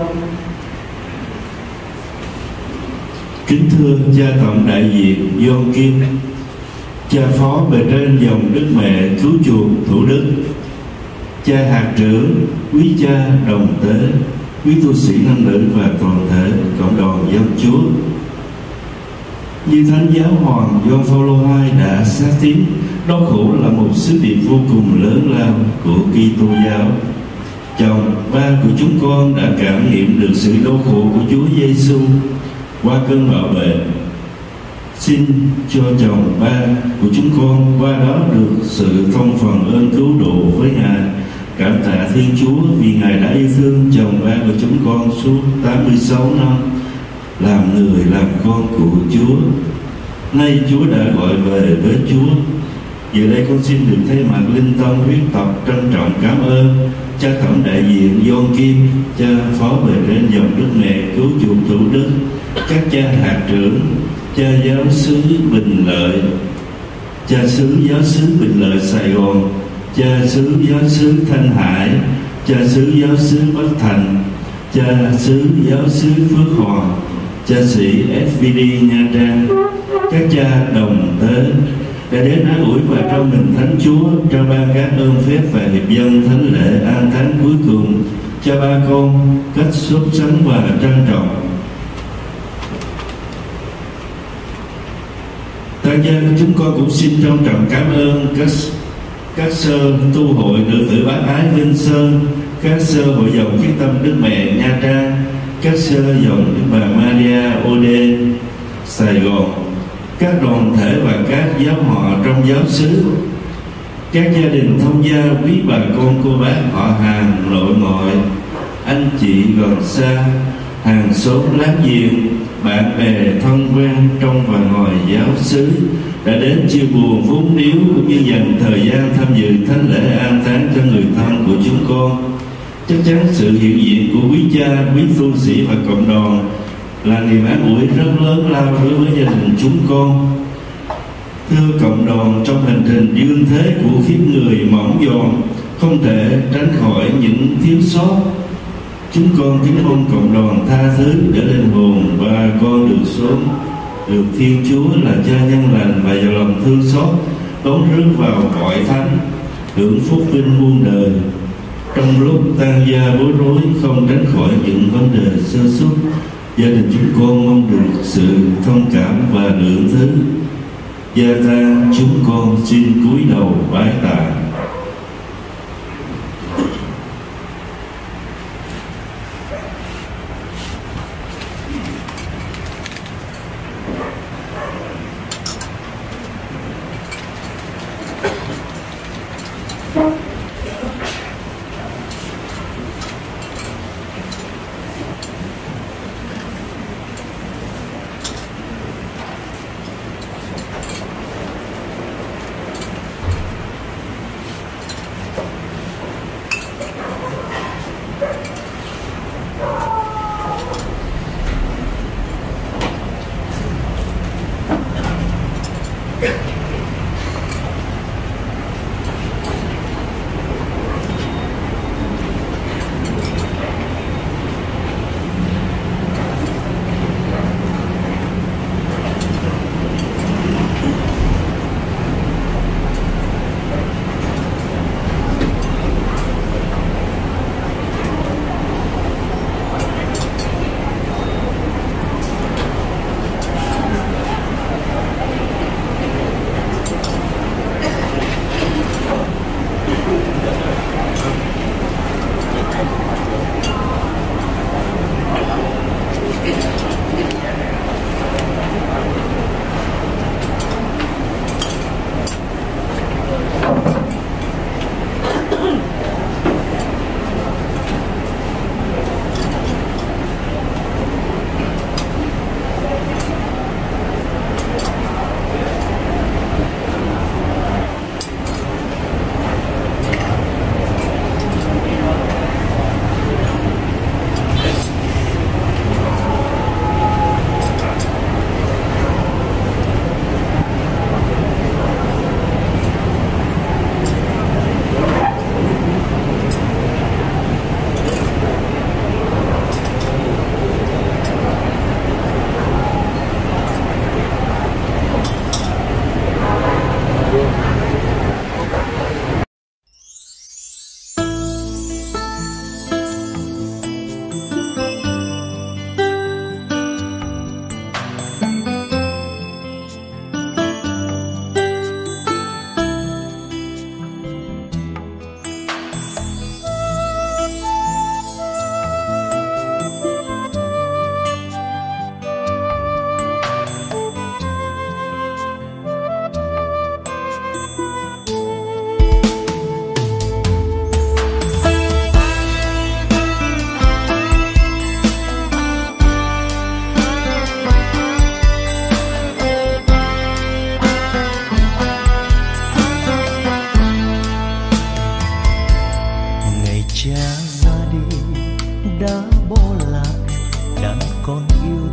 Kính thưa Cha Tổng đại diện Gioan Kim, Cha phó bề trên dòng Đức Mẹ Cứu Chuộc Thủ Đức, Cha hạt trưởng, quý cha đồng tế, quý tu sĩ nam nữ và toàn thể cộng đoàn dân Chúa. Như Thánh Giáo Hoàng Gioan Phaolô hai đã xác tín, đau khổ là một sứ điệp vô cùng lớn lao của Kitô giáo. Chồng, ba của chúng con đã cảm nghiệm được sự đau khổ của Chúa Giêsu qua cơn bạo bệnh. Xin cho chồng, ba của chúng con qua đó được sự thông phần ơn cứu độ với Ngài. Cảm tạ Thiên Chúa vì Ngài đã yêu thương chồng, ba của chúng con suốt tám mươi sáu năm làm người làm con của Chúa. Nay Chúa đã gọi về với Chúa. Giờ đây con xin được thay mặt linh tông huyết tộc trân trọng cảm ơn Cha Tổng đại diện Gioan Kim, Cha phó bề trên dòng Đức Mẹ Cứu Chuộc Thủ Đức, các cha hạt trưởng, Cha giáo xứ Bình Lợi, Cha xứ giáo xứ Bình Lợi Sài Gòn, Cha xứ giáo xứ Thanh Hải, Cha xứ giáo xứ Bắc Thành, Cha xứ giáo xứ Phước Hòa, Cha sĩ ét vê đê Nha Trang, các cha đồng tế đã đến an ủi và trao mình Thánh Chúa, trao ban các ơn phép và hiệp dân thánh lễ an thánh cuối cùng cho ba con cách sốt sắng và trân trọng. Tại gia chúng con cũng xin trân trọng cảm ơn các các sơ tu hội nữ tử bác ái Vinh Sơn, các sơ hội dòng Quyết Tâm Đức Mẹ Nha Trang, các sơ dòng Đức Bà Maria Ode Sài Gòn, các đoàn thể và các giáo họ trong giáo xứ, các gia đình thông gia, quý bà con cô bác họ hàng nội ngoại, anh chị gần xa, hàng xóm láng giềng, bạn bè thân quen trong và ngoài giáo xứ đã đến chia buồn vốn níu cũng như dành thời gian tham dự thánh lễ an táng cho người thân của chúng con. Chắc chắn sự hiện diện của quý cha, quý tu sĩ và cộng đoàn là niềm an ủi rất lớn lao đối với gia đình chúng con. Thưa cộng đoàn, trong hành trình dương thế của khiếp người mỏng giòn, không thể tránh khỏi những thiếu sót. Chúng con kính mong cộng đoàn tha thứ để linh hồn và con được sống được Thiên Chúa là Cha nhân lành và giàu lòng thương xót đón rước vào cõi thánh, hưởng phúc vinh muôn đời. Trong lúc tan gia bối rối, không tránh khỏi những vấn đề sơ suất, gia đình chúng con mong được sự thông cảm và lượng thứ. Gia tang chúng con xin cúi đầu bái tạ.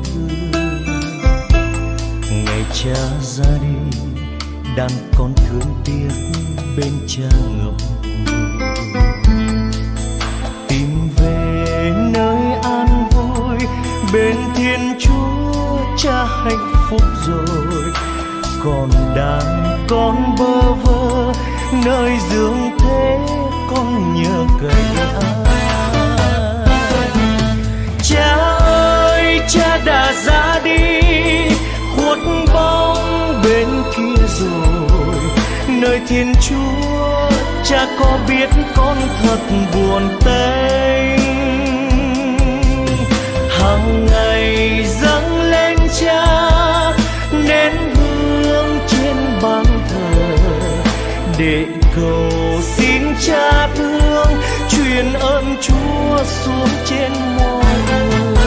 thương. Ngày cha ra đi, đàn con thương tiếc bên cha ngậm tìm về nơi an vui bên Thiên Chúa cha hạnh phúc rồi. Còn đàn con bơ vơ nơi dương thế con nhớ cậy ai. Cha ơi cha đã ra đi khuất bóng bên kia rồi. Nơi Thiên Chúa cha có biết con thật buồn tênh. Hằng ngày dâng lên cha nén hương trên bàn thờ để cầu xin cha thương truyền ơn Chúa xuống trên mọi người.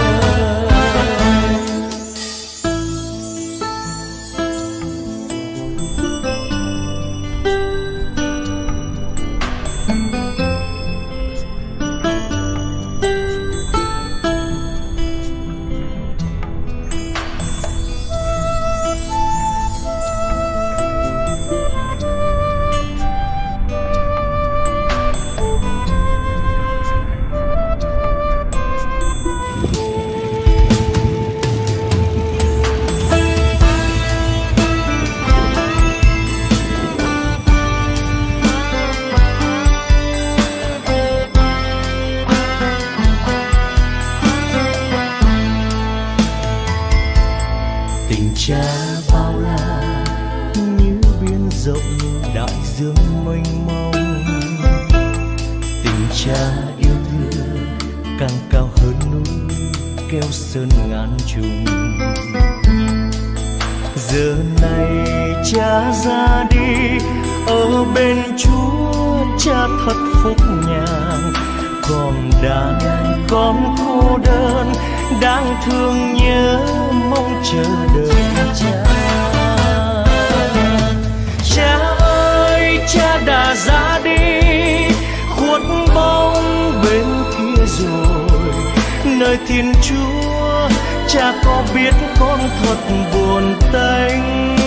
Cha bao la như biển rộng đại dương mênh mông. Tình cha yêu thương càng cao hơn núi keo sơn ngàn trùng. Giờ này cha ra đi ở bên Chúa cha thật phúc nhàn. Còn đàn con cô đơn đang thương nhớ mong chờ đợi cha. Cha ơi cha đã ra đi khuất bóng bên kia rồi. Nơi Thiên Chúa cha có biết con thật buồn tênh.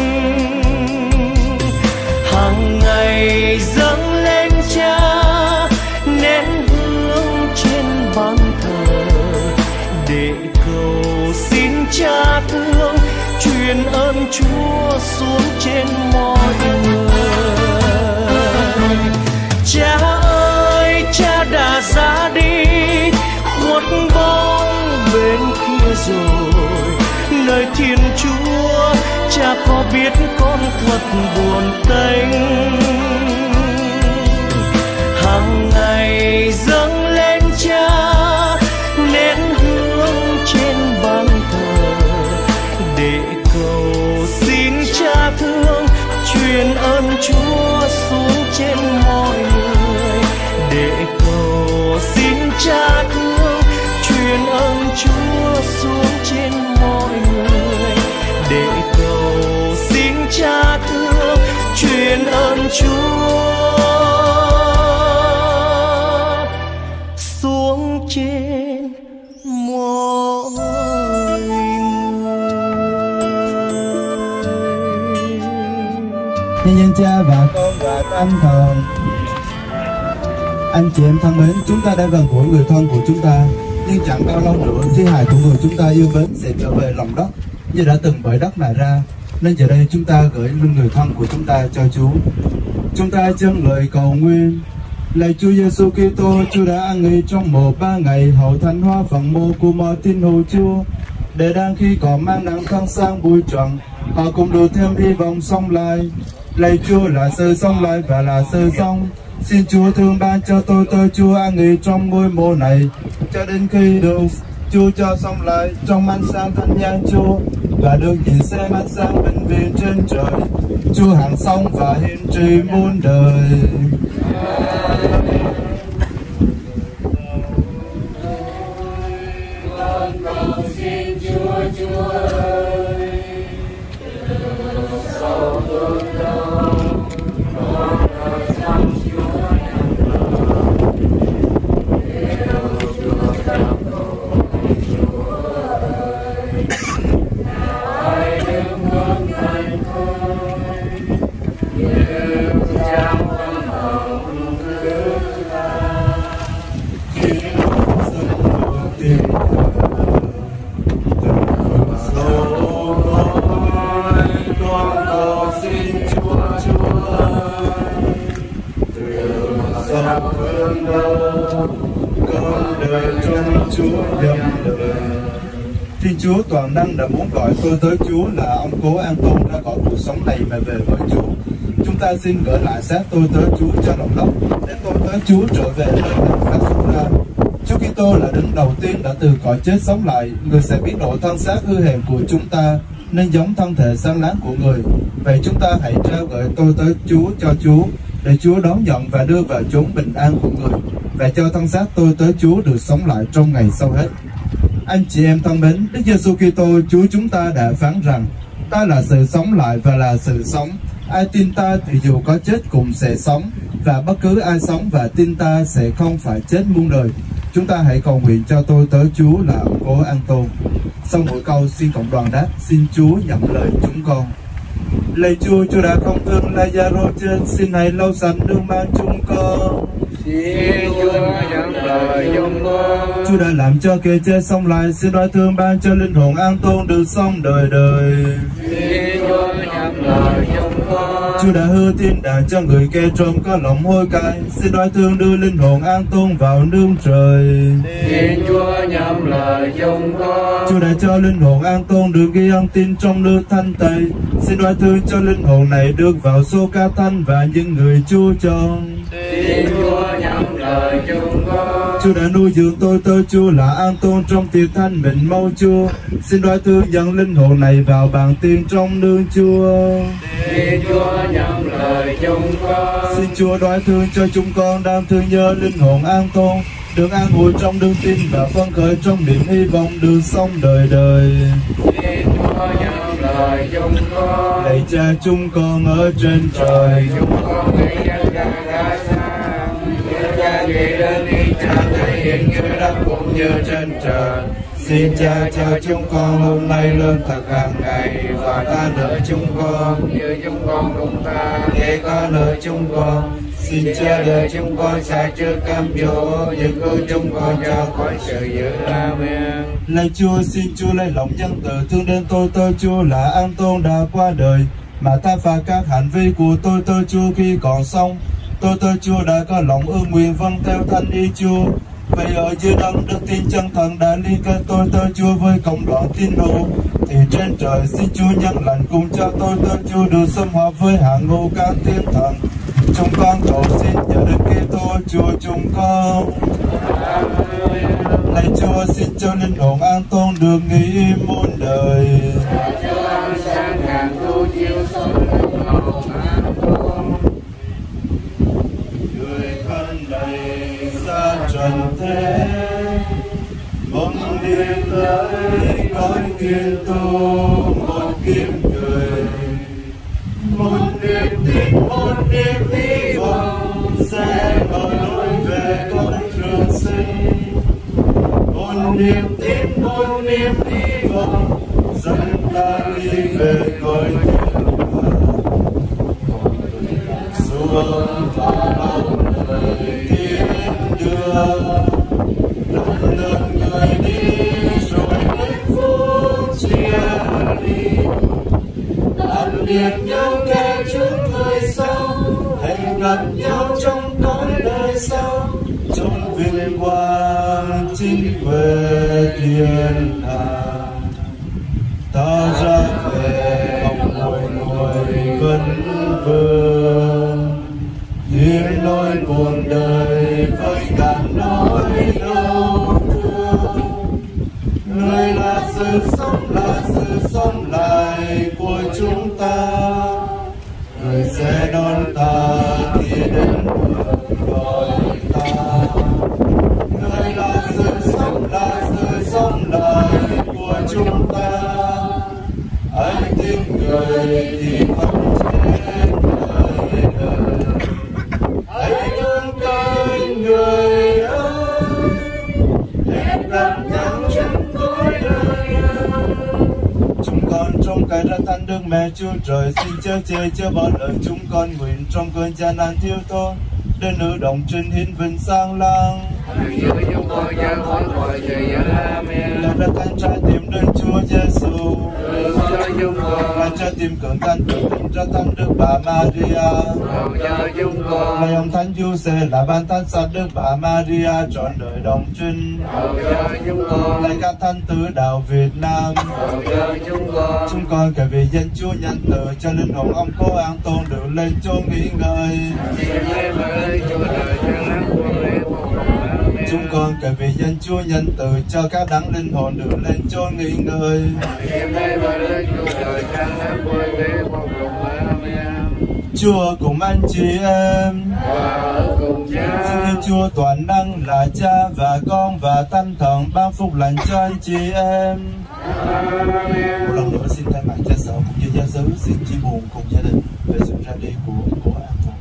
Hàng ngày dâng lên cha nén hương trên bàn thờ để cầu xin cha thương truyền ơn Chúa xuống trên mọi người. Cha ơi cha đã ra đi khuất bóng bên kia rồi. Nơi Thiên Chúa cha có biết con thật buồn tênh. Hàng ngày dâng lên cha nén hương trên bàn thờ để cầu xin cha thương truyền ơn Chúa xuống trên mọi người. Để cầu xin cha thương truyền ơn Chúa xuống trên mọi người. Để cầu xin cha thương truyền ơn Chúa xuống trên mọi người. Nhân danh Cha và Con và Thánh Thần. Anh chị em thân mến, chúng ta đã gần gũi người thân của chúng ta, nhưng chẳng bao lâu nữa thi hài của người chúng ta yêu mến sẽ trở về lòng đất như đã từng bởi đất mà ra. Nên giờ đây chúng ta gửi linh người thân của chúng ta cho Chúa. Chúng ta dâng lời cầu nguyện. Lạy Chúa Giêsu Kitô, Chúa đã an nghỉ trong một ba ngày hậu thánh hóa phần mộ của mọi tín hữu Chúa, để đang khi còn mang nặng thân sang bụi trần, họ cùng đủ thêm hy vọng sống lại. Lạy Chúa là sự sống lại và là sự sống. Xin Chúa thương ban cho tôi tôi Chúa an nghỉ trong ngôi mộ này, cho đến khi được Chúa cho sống lại trong ánh sáng thánh nhang Chúa, và được nhìn xem ánh sáng vĩnh viễn trên trời. Chúa hằng sống và hiển trị muôn đời. Xin Chúa Chúa ơi, từ sâu thương đau con ở trong Chúa nằm lòng, yêu Chúa khắp cùng Chúa ơi. Thiên Chúa toàn năng đã muốn gọi tôi tới Chúa là ông cố An Tôn ra khỏi cuộc sống này mà về với Chúa. Chúng ta xin gửi lại xác tôi tới Chúa cho lòng lốc để tôi tới Chúa trở về nơi mình phát xuất ra. Chúa Kitô là đấng đầu tiên đã từ cõi chết sống lại, người sẽ biến đổi thân xác hư hèn của chúng ta nên giống thân thể sáng láng của người. Vậy chúng ta hãy trao gửi tôi tới Chúa cho Chúa để Chúa đón nhận và đưa vào chốn bình an của người, và cho thân xác tôi tới Chúa được sống lại trong ngày sau hết. Anh chị em thân mến, Đức Giêsu Kitô Chúa chúng ta đã phán rằng: ta là sự sống lại và là sự sống. Ai tin ta thì dù có chết cũng sẽ sống, và bất cứ ai sống và tin ta sẽ không phải chết muôn đời. Chúng ta hãy cầu nguyện cho tôi tới Chúa là ông cố An Tôn. Sau mỗi câu xin cộng đoàn đáp: xin Chúa nhận lời chúng con. Lạy Chúa, Chúa đã không thương Lazaro chết, xin hãy lau sạch nước mắt chúng con. Xin Chúa nhận lời chúng con. Chúa đã làm cho kẻ chết sống lại, xin đoái thương ban cho linh hồn An Tôn được sống đời đời. Xin Chúa nhận lời chúng con. Chúa đã hứa thiên đàng cho người kẻ trộm có lòng hối cải, xin đoái thương đưa linh hồn An Tôn vào nương trời. Xin Chúa nhận lời chúng con. Chúa đã cho linh hồn An Tôn được ghi ân tin trong nước Thánh Tây, xin đoái thương cho linh hồn này được vào số ca thánh và những người Chúa chọn. Xin Chúa nhận lời chúng con. Chúa đã nuôi dưỡng tôi tới Chúa là An Tôn trong tiệc thanh mịn mau Chúa, xin đoái thương dẫn linh hồn này vào bàn tiên trong nương Chúa. Xin Chúa nhận lời chúng con. Xin Chúa đoái thương cho chúng con đang thương nhớ linh hồn An Tôn, được an ủi trong đức tin và phấn khởi trong niềm hy vọng được sống đời đời. Xin Chúa nhận lời chúng con. Lạy Cha chúng con ở trên trời, chúng con nghĩ đến cả cả xa, nhớ Cha vì đến đi Cha thể hiện như đất cũng như trên trời. Xin Cha cho chúng con hôm nay lương thực hàng ngày, và ta nợ chúng con như chúng con cũng ta để có nợ chúng con. Xin Cha để chúng con sai trước cám dỗ, nhưng cứu chúng con cho khỏi sự dữ. Amen. Lạy Chúa, xin Chúa lấy lòng nhân từ thương đến tôi tôi Chúa là An Tôn đã qua đời, mà tha phạt các hành vi của tôi tôi Chúa khi còn sống. Tôi tôi Chúa đã có lòng ương nguyện vâng theo thánh ý Chúa. Vậy ở dưới đấng đức tin chân thần đã liên kết tôi tới Chúa với cộng đoàn tín hữu, thì trên trời xin Chúa nhân lành cùng cho tôi tới Chúa được sum họp với hạng ngũ các thiên thần. Chúng con cầu xin nhờ Đức Kitô Chúa chúng con. Lạy Chúa, xin cho linh hồn An Tôn được nghỉ im muôn đời. Chúa ánh sáng ngàn thu chiếu xuống linh hồn An Tôn. Người thân đầy xa trần thế, bỗng đi tới cõi thiên tu một kiếp người. Một niềm tin, một niềm hy vọng sẽ mở lối về cõi trường sinh. Một niềm tin, một niềm hy vọng dẫn ta đi về cõi thiên xuống vào lòng đời thiên đường. Lần lượt người đi rồi đến phút chia ly, tạm biệt nhau kẻ chúng người sống, hẹn gặp nhau trong cõi đời sau, trong vinh quang chính quê thiên đàng. Ta ra về không ngồi ngồi vẫn vương, tiếng nói buồn đời với ngàn nỗi đau thương. Người là sự sống, là sự sống lại của chúng ta, người sẽ đón ta khi đến gọi ta. Người là sự sống, là sự sống lại của chúng ta, anh tin người thì không chết đời đời. Hãy thương cánh người ơi, hẹn gặp nhau trong cõi đời. Chúng con trong cái ra thánh Đức Mẹ Chúa Trời, xin chớ chê chớ bỏ lỡ chúng con nguyện trong cơn gian nan thiếu thốn, đến nữ đồng trinh hiến vinh sang lang. Giữ chúng tôi cho khỏi khỏi trời. Amen. Là ra thánh trái tim đến Chúa Giêsu. Được cho chúng con. Ban cho tim cường tan tự tình cho thánh Đức Bà Maria. Cầu cho chúng con. Lạy ông Thánh Giuse là ban thánh sát Đức Bà Maria trọn đời đồng trinh. Cầu cho chúng con. Lạy các thánh tứ đạo Việt Nam. Cầu cho chúng con. Chúng con kể vì dân Chúa nhân từ cho linh hồn ông cố an tôn được lên chỗ nghỉ ngơi. Chúng con kể vì dân Chúa nhân từ cho các đấng linh hồn được lên chỗ nghỉ ngơi. Chúa cùng anh chị em. Xin Chúa toàn năng là Cha và Con và Thánh Thần ban phúc lành cho anh chị em. Một lần nữa xin thay mặt cha sở cũng như gia xứ xin chia buồn cùng gia đình về sự ra đi của của An Tôn.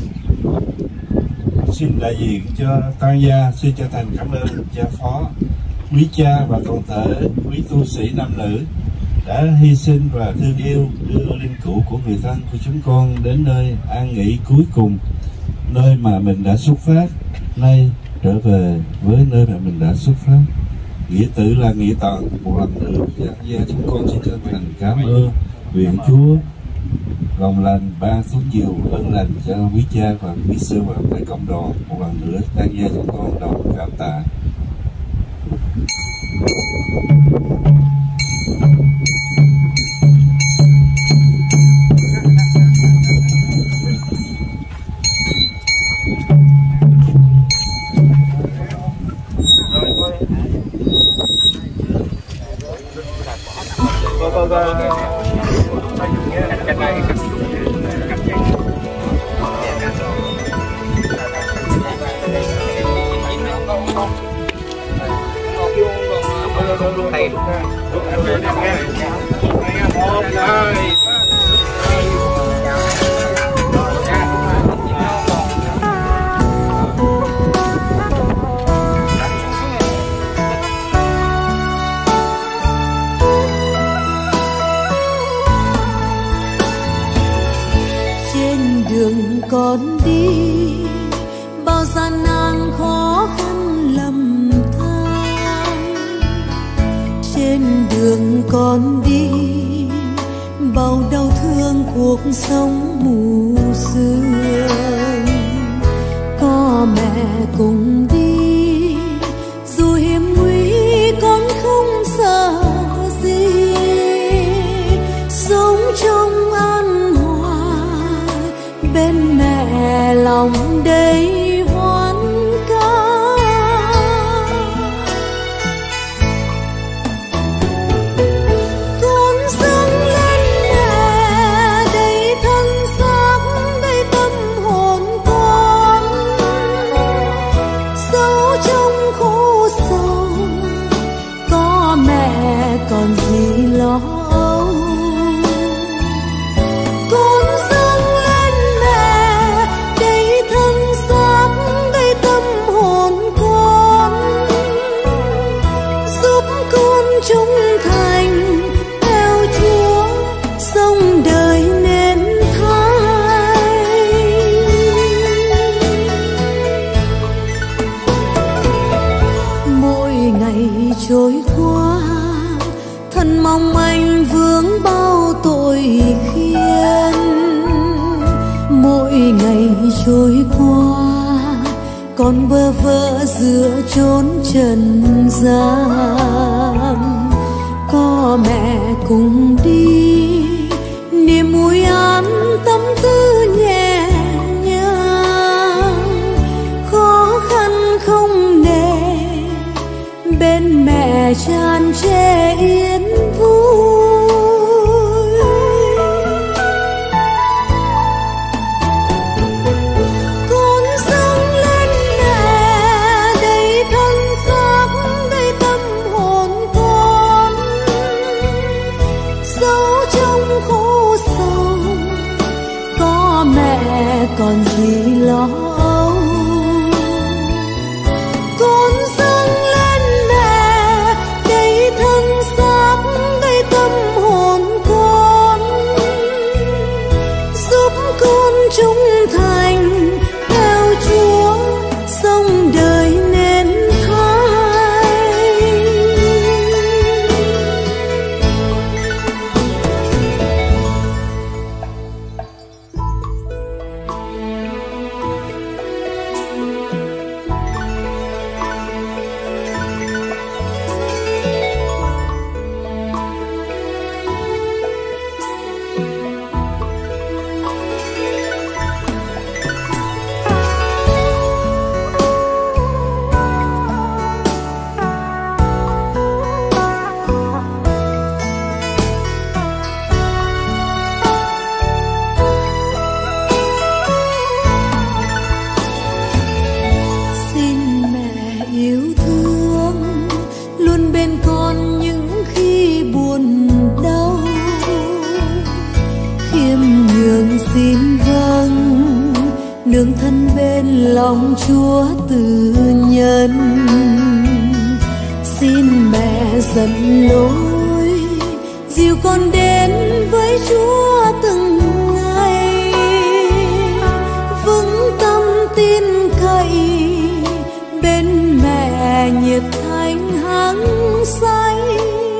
Xin đại diện cho tang gia xin chân thành cảm ơn cha phó, quý cha và toàn thể quý tu sĩ nam nữ đã hy sinh và thương yêu đưa linh cữu của người thân của chúng con đến nơi an nghỉ cuối cùng, nơi mà mình đã xuất phát, nay trở về với nơi mà mình đã xuất phát. Nghĩa tử là nghĩa tận, một lần nữa gia chúng con xin chân thành cảm ơn nguyện Chúa lòng lành ban xuống nhiều ơn lành cho quý cha và quý sư và các cộng đoàn. Một lần nữa tang gia chúng con đồng cảm tạ. Cô cô cô thầy trên đường con đi bao gian nan khó khăn lầm than, trên đường con đi bao đau thương cuộc sống mù sương. Có mẹ cùng đi dù hiểm nguy con không sợ gì, sống trong an hòa bên mẹ lòng đầy hoan ca. Con dâng lên mẹ đầy thân xác đầy tâm hồn con, sâu trong khổ sầu có mẹ còn gì lo âu. Con dâng lên mẹ đầy thân xác đầy tâm hồn con, giúp con trung thành theo Chúa sống đời nên thay. Mỗi ngày trôi qua thân mong anh vướng bao tội khiên, mỗi ngày trôi qua con bơ vơ giữa chốn trần gian. Có mẹ cùng đi niềm vui an tâm tư nhẹ nhàng, khó khăn không nề bên mẹ tràn trề yên vui. Con dâng lên mẹ đầy thân xác đầy tâm hồn con, sâu trong khổ sầu có mẹ còn gì lo âu. Con dâng lên mẹ đầy thân xác đầy tâm hồn con, giúp con trung thành theo Chúa sống đời nên thay. lòng Chúa từ nhân. Xin mẹ dẫn lối, dìu con đến với Chúa từng ngày, vững tâm tin cậy bên mẹ nhiệt thành hăng say.